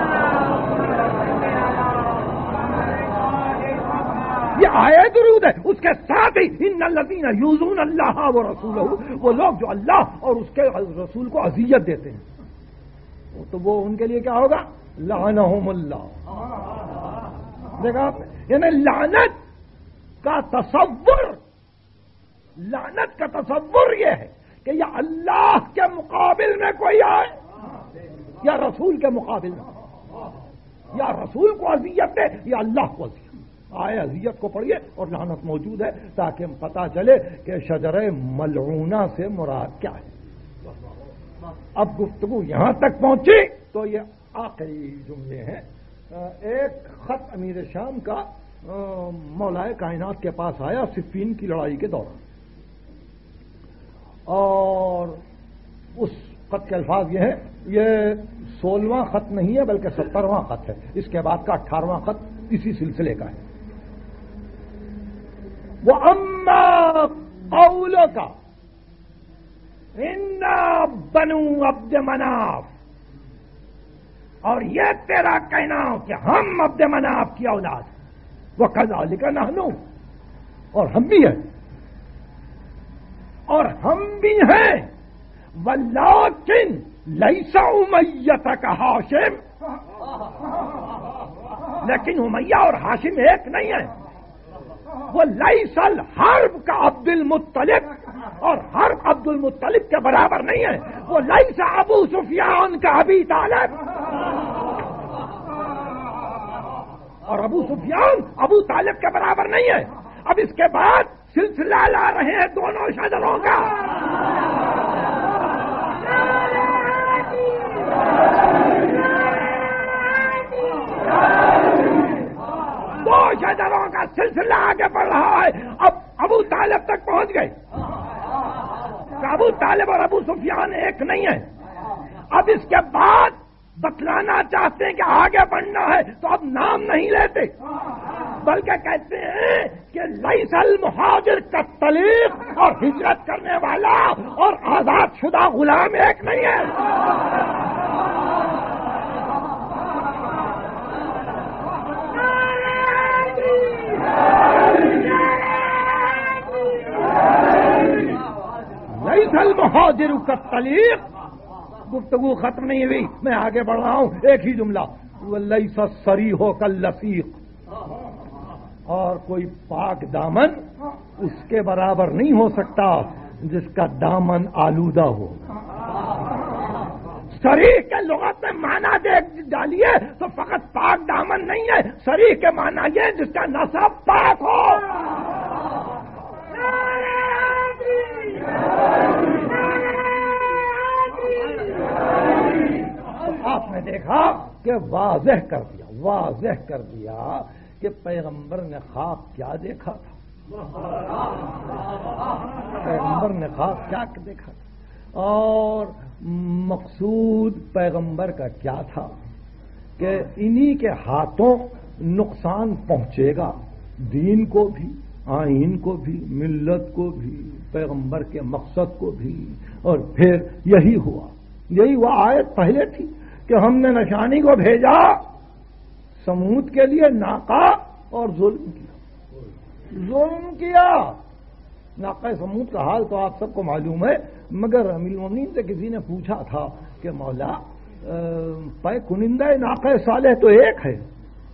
یہ آئے درود ہے، اس کے ساتھ ہی ان الذین یؤذون اللہ ورسولہ، وہ لوگ جو اللہ اور اس کے رسول کو اذیت دیتے ہیں تو وہ ان کے لیے کیا ہوگا؟ لعنہم اللہ۔ دیکھا یعنی لعنت کا تصور یہ ہے کہ یا اللہ کے مقابل میں کوئی آئے یا رسول کے مقابل میں، یا رسول کو اذیت دے یا اللہ کو اذیت آئے، اذیت کو پڑھیے اور لعنت موجود ہے تاکہ پتہ چلے کہ شجرہ ملعونہ سے مراد کیا ہے۔ اب گفتگو یہاں تک پہنچی تو یہ آخری جملے ہیں۔ ایک خط امیر شام کا مولائے کائنات کے پاس آیا صفین کی لڑائی کے دوران، اور اس خط کے الفاظ یہ ہیں، یہ 16واں خط نہیں ہے بلکہ 17واں خط ہے، اس کے بعد کا 18واں خط اسی سلسلے کا ہے۔ وَأَمَّا قَوْلُكَ إِنَّا بَنُو عَبْدِ مناف، اور یہ تیرا کہنا کہ ہم عبد مناف کی اولاد، وَكَذَلِكَ نَحْنُ، اور ہم بھی ہیں، وَلَٰكِن لَيْسَ أُمَيَّةَ كَهَاشِمٍ، لیکن امیہ اور ہاشم ایک نہیں ہے، وہ لَيْسَ الْحَرْبُ كَعَبْدِ الْمُطَّلِبِ، اور حرب عبد المطلب کے برابر نہیں ہے، وہ لَيْسَ ابو سفیان كَأَبِي طالب، اور ابو سفیان ابو طالب کے برابر نہیں ہے۔ اب اس کے بعد سلسلہ لا رہے ہیں دونوں شجروں کا، دو شجروں کا سلسلہ آگے بڑھ رہا ہے۔ اب ابو طالب تک پہنچ گئے، ابو طالب اور ابو سفیان ایک نہیں ہے۔ اب اس کے بعد بتلانا چاہتے ہیں کہ آگے بڑھنا ہے تو اب نام نہیں لیتے بلکہ کہتے ہیں کہ لیس المہاجر کالطلیق، اور ہجرت کرنے والا اور آزاد شدہ غلام ایک نہیں ہے۔ لیس المہاجر کالطلیق، گفتگو ختم نہیں ہوئی، میں آگے بڑھ رہا ہوں، ایک ہی جملہ، وَلَيْسَ الصَّرِيحُ كَاللَّصِيقِ، اور کوئی پاک دامن اس کے برابر نہیں ہو سکتا جس کا دامن آلودہ ہو۔ صریح کے لغت میں معنی ڈالیے تو فقط پاک دامن نہیں ہے، صریح کے معنی یہ جس کا نسب پاک ہو۔ آپ نے دیکھا کہ واضح کر دیا کہ پیغمبر نے خواب کیا دیکھا تھا، پیغمبر نے خواب کیا دیکھا تھا، اور مقصود پیغمبر کا کیا تھا کہ انہی کے ہاتھوں نقصان پہنچے گا، دین کو بھی، آئین کو بھی، ملت کو بھی، پیغمبر کے مقصد کو بھی، اور پھر یہی ہوا۔ آیت پہلے تھی کہ ہم نے نشانی کو بھیجا سمود کے لیے ناقہ، اور ظلم کیا۔ ناقہ سمود کا حال تو آپ سب کو معلوم ہے، مگر امیر المومنین سے کسی نے پوچھا تھا کہ مولا پے کنندہ ناقہ صالح تو ایک ہے،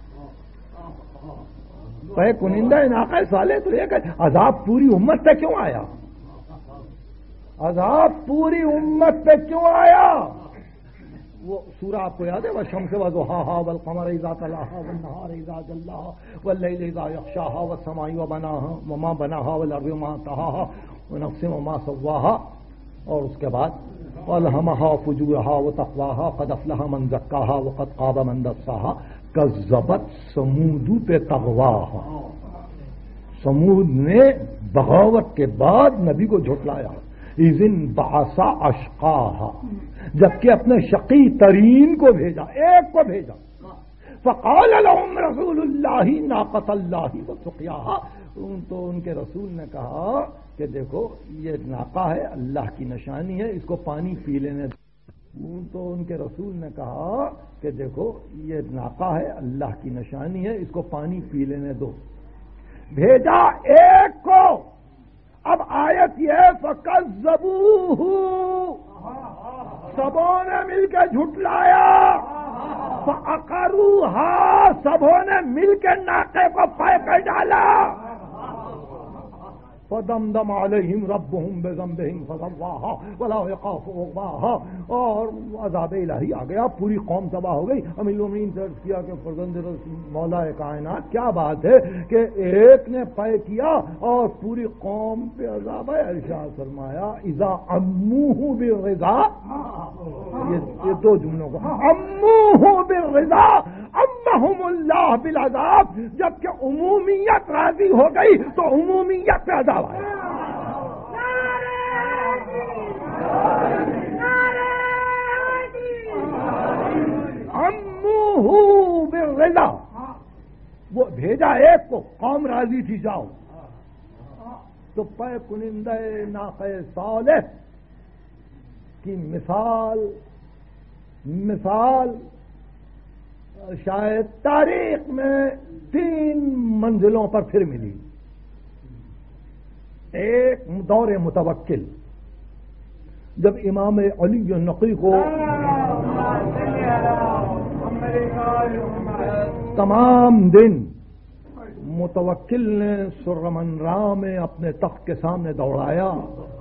پے کنندہ ناقہ صالح تو ایک ہے، عذاب پوری امت پہ کیوں آیا؟ عذاب پوری امت پہ کیوں آیا؟ وہ سورہ آپ کو یاد ہے والشمس وضحاها والقمر اذا تلاها والنهار اذا جلاها والليل اذا يغشاها والسماء وما بناها والارض وما طحاها ونفس وما سواها، اور اس کے بعد والهمها فجورها وتقواها قد افلح من زكاها وقد خاب من دساها كذبت ثمود بطغواها، سمود نے بغاوت کے بعد نبی کو جھٹلایا، اذن بعث اشقاها، جبکہ اپنے شقی ترین کو بھیجا، ایک کو بھیجا، فقال لهم رسول اللہ ناقۃ اللہ وسقیاها، تو ان کے رسول نے کہا کہ دیکھو یہ ناقہ ہے، اللہ کی نشانی ہے، اس کو پانی پی لینے دو۔ تو ان کے رسول نے کہا کہ دیکھو یہ ناقہ ہے، اللہ کی نشانی ہے، اس کو پانی پی لینے دو، بھیجا ایک کو۔ اب آیت یہ فکذبوہ، سبوں نے مل کے جھٹلایا، فعقروہا، سبوں نے مل کے ناقے کو پائے کر ڈالا، فدمدم علیہم ربہم بذنبہم فسواہا ولا یخاف عقباہا، اور عذاب الہی آ گیا، پوری قوم تباہ ہو گئی۔ امیر المومنین سے عرض کیا کہ فرزند مولا کائنات کیا بات ہے کہ ایک نے پائے کیا اور پوری قوم پہ عذاب ہے؟ ارشاد فرمایا اذا عموہ بالرضا، یہ دو جملوں کو، عموہ بالرضا عمہم اللہ بالعذاب، جبکہ عمومیت راضی ہو گئی تو عمومیت پہ عذاب آیا۔ عموہ بالرضا، وہ بھیجا ایک کو، قوم راضی تھی، جاؤ، تو پے کنندہ ناقہ صالح کی مثال شاید تاریخ میں 3 منزلوں پر پھر ملی۔ ایک دور متوکل، جب امام علی نقی کو تمام دن متوکل نے سرمنرا میں اپنے تخت کے سامنے دوڑایا،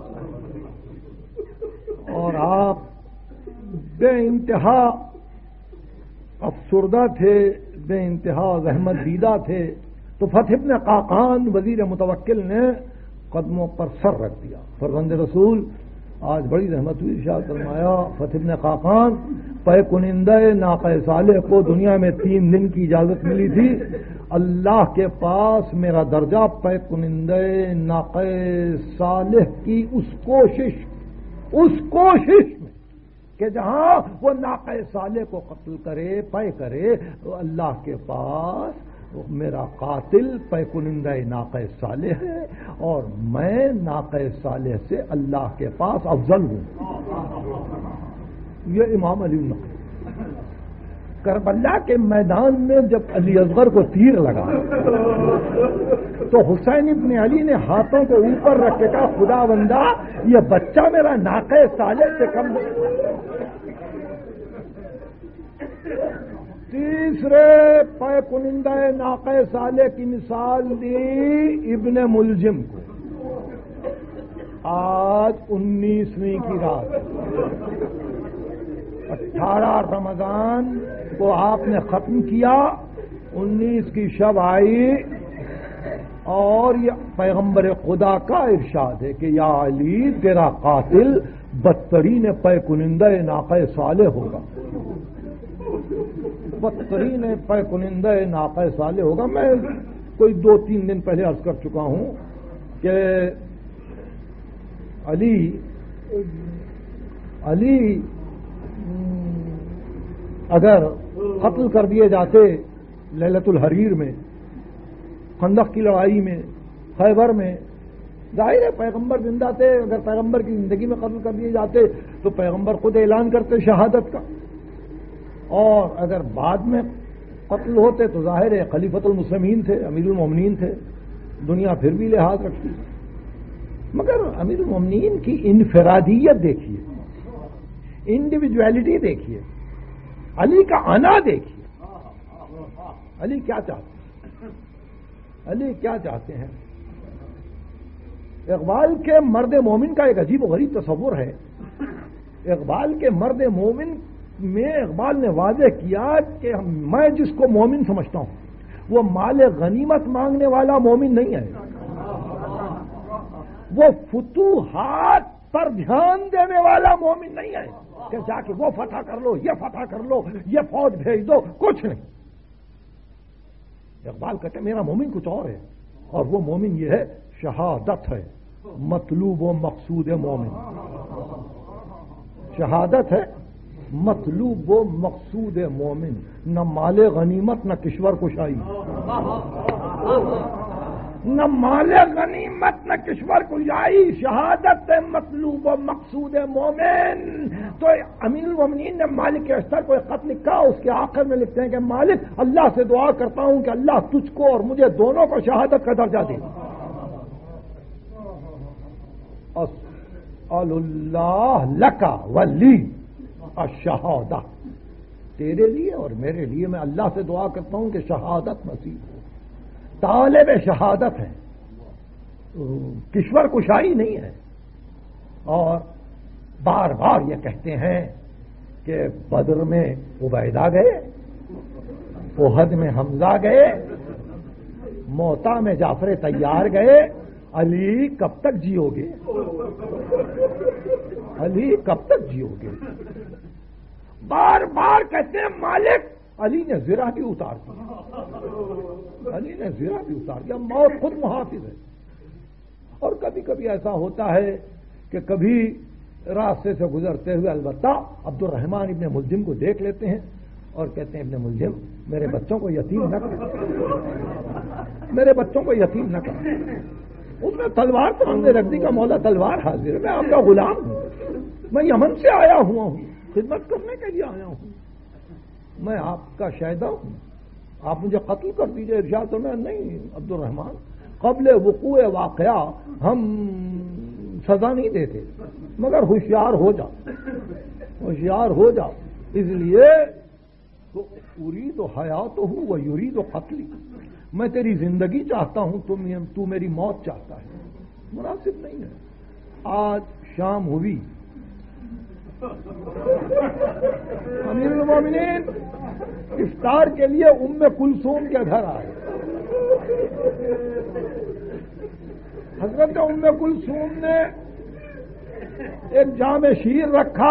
اور آپ بے انتہا افسردہ تھے، بے انتہا زحمت دیدہ تھے، تو فتح ابن قاقان وزیر متوکل نے قدموں پر سر رکھ دیا، فرزند رسول آج بڑی رحمت ہوئی، ارشاد فرمایا فتح ابن قاقان پے کنندہ ناقہ صالح کو دنیا میں 3 دن کی اجازت ملی تھی، اللہ کے پاس میرا درجہ پے کنندہ ناقہ صالح کی اس کوشش میں کہ جہاں وہ ناقہ صالح کو قتل کرے، پے کرے، تو اللہ کے پاس میرا قاتل پے کنندہ ناقہ صالح ہے، اور میں ناقہ صالح سے اللہ کے پاس افضل ہوں۔ یہ امام علی نقی کربلا کے میدان میں جب علی اصغر کو تیر لگا تو حسین ابن علی نے ہاتھوں کو اوپر رکھ کے کہا خدا بندہ یہ بچہ میرا ناقہ صالح سے کم تیسرے پے کنندہ ناقہ صالح کی مثال دی ابن ملجم کو۔ آج 19ویں کی رات 18 رمضان کو آپ نے ختم کیا، 19 کی شب آئی، اور یہ پیغمبر خدا کا ارشاد ہے کہ یا علی تیرا قاتل بدترین پے کنندہ ناقہ صالح ہوگا، بدترین پے کنندہ ناقہ صالح ہوگا۔ میں کوئی 2-3 دن پہلے عرض کر چکا ہوں کہ علی اگر قتل کر دیے جاتے لیلۃ الحریر میں، خندق کی لڑائی میں، خیبر میں، ظاہر ہے پیغمبر زندہ تھے، اگر پیغمبر کی زندگی میں قتل کر دیے جاتے تو پیغمبر خود اعلان کرتے شہادت کا، اور اگر بعد میں قتل ہوتے تو ظاہر ہے خلیفۃ المسلمین تھے، امیر المومنین تھے، دنیا پھر بھی لحاظ رکھتی۔ مگر امیر المومنین کی انفرادیت دیکھیے، انڈیویجویلٹی دیکھیے، علی کا آنا دیکھیے، علی کیا چاہتے ہیں، علی کیا چاہتے ہیں۔ اقبال کے مرد مومن کا ایک عجیب و غریب تصور ہے، اقبال کے مرد مومن میں اقبال نے واضح کیا کہ میں جس کو مومن سمجھتا ہوں وہ مال غنیمت مانگنے والا مومن نہیں ہے، وہ فتوحات پر دھیان دینے والا مومن نہیں ہے کہ جا کے وہ فتح کر لو، یہ فتح کر لو، یہ فوج بھیج دو، کچھ نہیں۔ اقبال کہتے ہیں میرا مومن کچھ اور ہے، اور وہ مومن یہ ہے شہادت ہے، مطلوب و مقصود مومن شہادت ہے، مطلوب و مقصود مومن، نہ مال غنیمت نہ کشور کشائی، نہ مال غنیمت نہ کشور کشائی، شہادت ہے مطلوب و مقصود مومن۔ تو امیر المومنین نے مالک کے اشتر کو ایک خط لکھا، اس کے آخر میں لکھتے ہیں کہ مالک اللہ سے دعا کرتا ہوں کہ اللہ تجھ کو اور مجھے دونوں کو شہادت کا درجہ دے۔ اسأل اللہ لکا ولی الشہادہ، تیرے لیے اور میرے لیے میں اللہ سے دعا کرتا ہوں کہ شہادت نصیب ہو۔ طالب شہادت ہے، کشور کشائی نہیں ہے۔ اور بار بار یہ کہتے ہیں کہ بدر میں عبیدہ گئے، احد میں حمزہ گئے، موتا میں جعفر طیار گئے، علی کب تک جیو گے؟ علی کب تک جیو گے؟ بار بار کہتے ہیں مالک علی نے زرہ بھی اتار دیا، علی نے زرہ بھی اتار دیا، موت خود محافظ ہے۔ اور کبھی کبھی ایسا ہوتا ہے کہ کبھی راستے سے گزرتے ہوئے البتہ عبد الرحمن ابن ملجم کو دیکھ لیتے ہیں اور کہتے ہیں ابن ملجم میرے بچوں کو یتیم نہ کر، میرے بچوں کو یتیم نہ کر۔ اس نے تلوار تو ہم نے رکھ دی کہ مولا تلوار حاضر ہے، میں آپ کا غلام ہوں، میں یمن سے آیا ہوا ہوں، خدمت کرنے کے لیے آیا ہوں، میں آپ کا شہدا ہوں، آپ مجھے قتل کر دیجئے۔ ارشاد تو میں نہیں عبد الرحمن، قبل وقوع واقعہ ہم سزا نہیں دیتے، مگر ہوشیار ہو جا، ہوشیار ہو جا۔ اس لیے تو اريد حیاتہ و یرید قتلی، میں تیری زندگی چاہتا ہوں، تو میری موت چاہتا ہے، مناسب نہیں ہے۔ آج شام ہوئی، امیر المومنین افطار کے لیے ام کلثوم کے گھر آئے، حضرت ام کلثوم نے ایک جام شیر رکھا،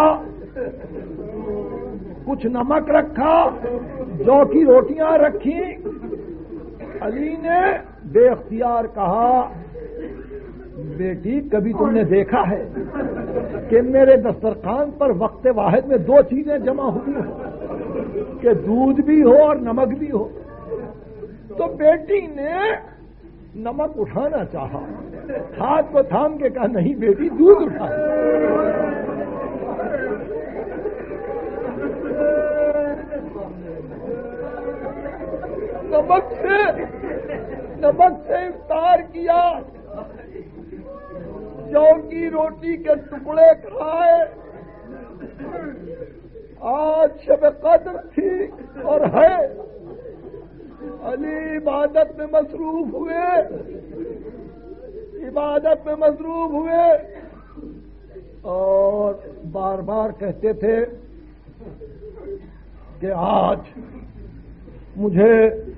کچھ نمک رکھا، جو کی روٹیاں رکھی۔ علی نے بے اختیار کہا بیٹی کبھی تم نے دیکھا ہے کہ میرے دسترخوان پر وقت واحد میں دو چیزیں جمع ہوئی ہوں کہ دودھ بھی ہو اور نمک بھی ہو؟ تو بیٹی نے نمک اٹھانا چاہا، ہاتھ کو تھام کے کہا نہیں بیٹی دودھ اٹھا۔ نمک سے افطار کیا، جو کی روٹی کے ٹکڑے کھائے۔ آج شب قدر تھی اور ہے، علی عبادت میں مصروف ہوئے، عبادت میں مصروف ہوئے، اور بار بار کہتے تھے کہ آج مجھے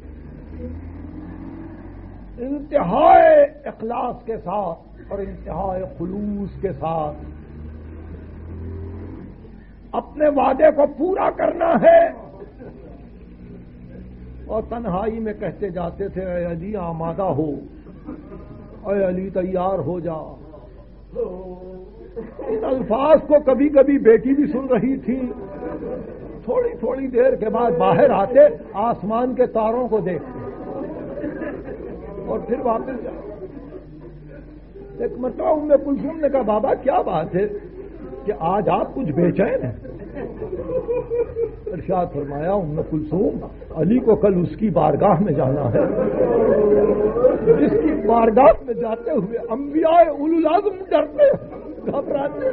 انتہائی اخلاص کے ساتھ اور انتہائی خلوص کے ساتھ اپنے وعدے کو پورا کرنا ہے۔ اور تنہائی میں کہتے جاتے تھے اے علی آمادہ ہو، اے علی تیار ہو جا۔ ان الفاظ کو کبھی کبھی بیٹی بھی سن رہی تھی، تھوڑی تھوڑی دیر کے بعد باہر آتے، آسمان کے تاروں کو دیکھتے اور پھر واپس جاتے۔ ایک مرتبہ ام کلثوم نے کہا بابا کیا بات ہے کہ آج آپ کچھ بے چین ہیں؟ ارشاد فرمایا ام کلثوم علی کو کل اس کی بارگاہ میں جانا ہے، جس کی بارگاہ میں جاتے ہوئے انبیاء اولو العزم ڈرتے گھبراتے۔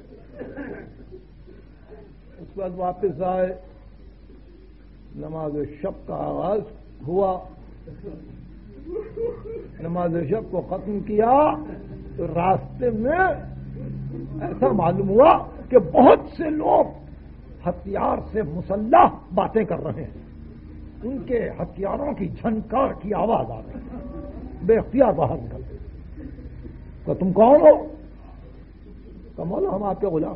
اس کے بعد واپس آئے، نماز شب کا آغاز ہوا، نماز شب کو ختم کیا تو راستے میں ایسا معلوم ہوا کہ بہت سے لوگ ہتھیار سے مسلح باتیں کر رہے ہیں، ان کے ہتھیاروں کی جھنکار کی آواز آ رہی ہے، بے اختیار باہر نکلتے کہ تم کون ہو؟ کہ مولا ہم آپ کے غلام۔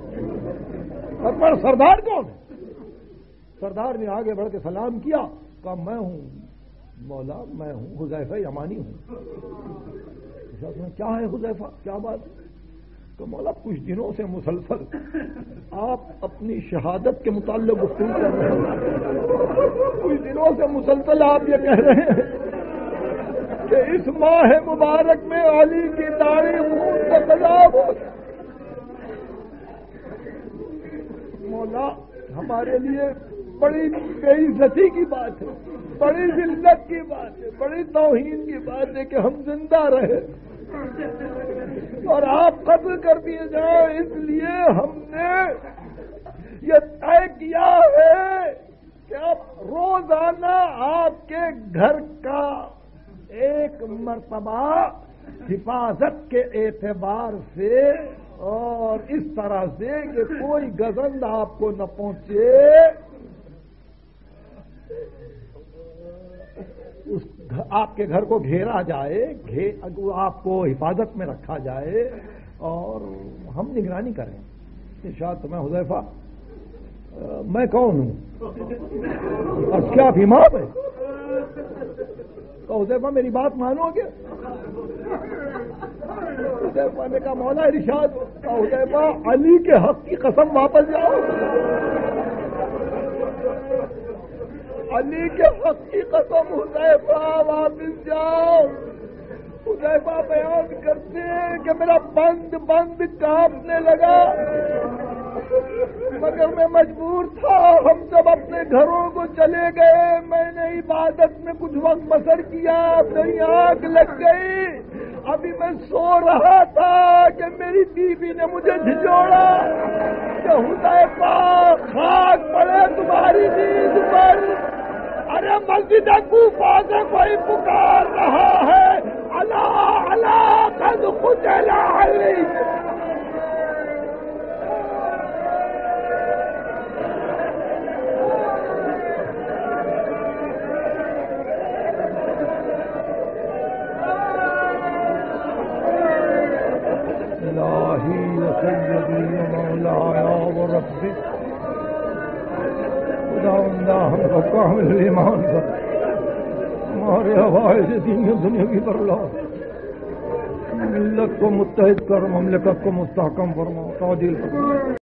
پر سردار کون ہے؟ سردار نے آگے بڑھ کے سلام کیا، کہا میں ہوں مولا، میں ہوں حذیفہ یمانی ہوں۔ کیا ہے حذیفہ، کیا بات؟ تو مولا کچھ دنوں سے مسلسل آپ اپنی شہادت کے متعلق گفتگو کر رہے ہیں، کچھ دنوں سے مسلسل آپ یہ کہہ رہے ہیں کہ اس ماہ مبارک میں علی کی تاریخ خون سے تجاب ہو۔ مولا ہمارے لیے بڑی بے عزتی کی بات ہے، بڑی ذلت کی بات ہے، بڑی توہین کی بات ہے کہ ہم زندہ رہے اور آپ قتل کر دیے جائیں۔ اس لیے ہم نے یہ طے کیا ہے کہ اب روزانہ آپ کے گھر کا ایک مرتبہ حفاظت کے اعتبار سے اور اس طرح سے کہ کوئی گزند آپ کو نہ پہنچے، آپ کے گھر کو گھیرا جائے، آپ کو حفاظت میں رکھا جائے اور ہم نگرانی کریں۔ ارشاد میں حذیفہ میں کون ہوں؟ اور کیا آپ امام ہے؟ تو حذیفہ میری بات مانو گے؟ حذیفہ نے کہا مولا ارشاد۔ حذیفہ علی کے حق کی قسم واپس جاؤ، علی کے حق کی قسم حذیفہ واپس جاؤ۔ حذیفہ بیان کرتے ہیں کہ میرا بند کانپنے لگا، مگر میں مجبور تھا۔ ہم سب اپنے گھروں کو چلے گئے، میں نے عبادت میں کچھ وقت بسر کیا، میری آنکھ لگ گئی۔ ابھی میں سو رہا تھا کہ میری بیوی نے مجھے جھنجھوڑا کہ حذیفہ خاک پڑے تمہاری نیند پر، ارے مسجد کوفہ سے کوئی پکار رہا ہے، الا الا قد قتل علی۔ الہی و سیدی و مولایا و ربی، خدا ہم کو کامل ایمان کر، ہمارے حوائج دین و دنیا کی برلا، ملت کو متحد کر، مملکت کو مستحکم فرما، تعدیل فرما۔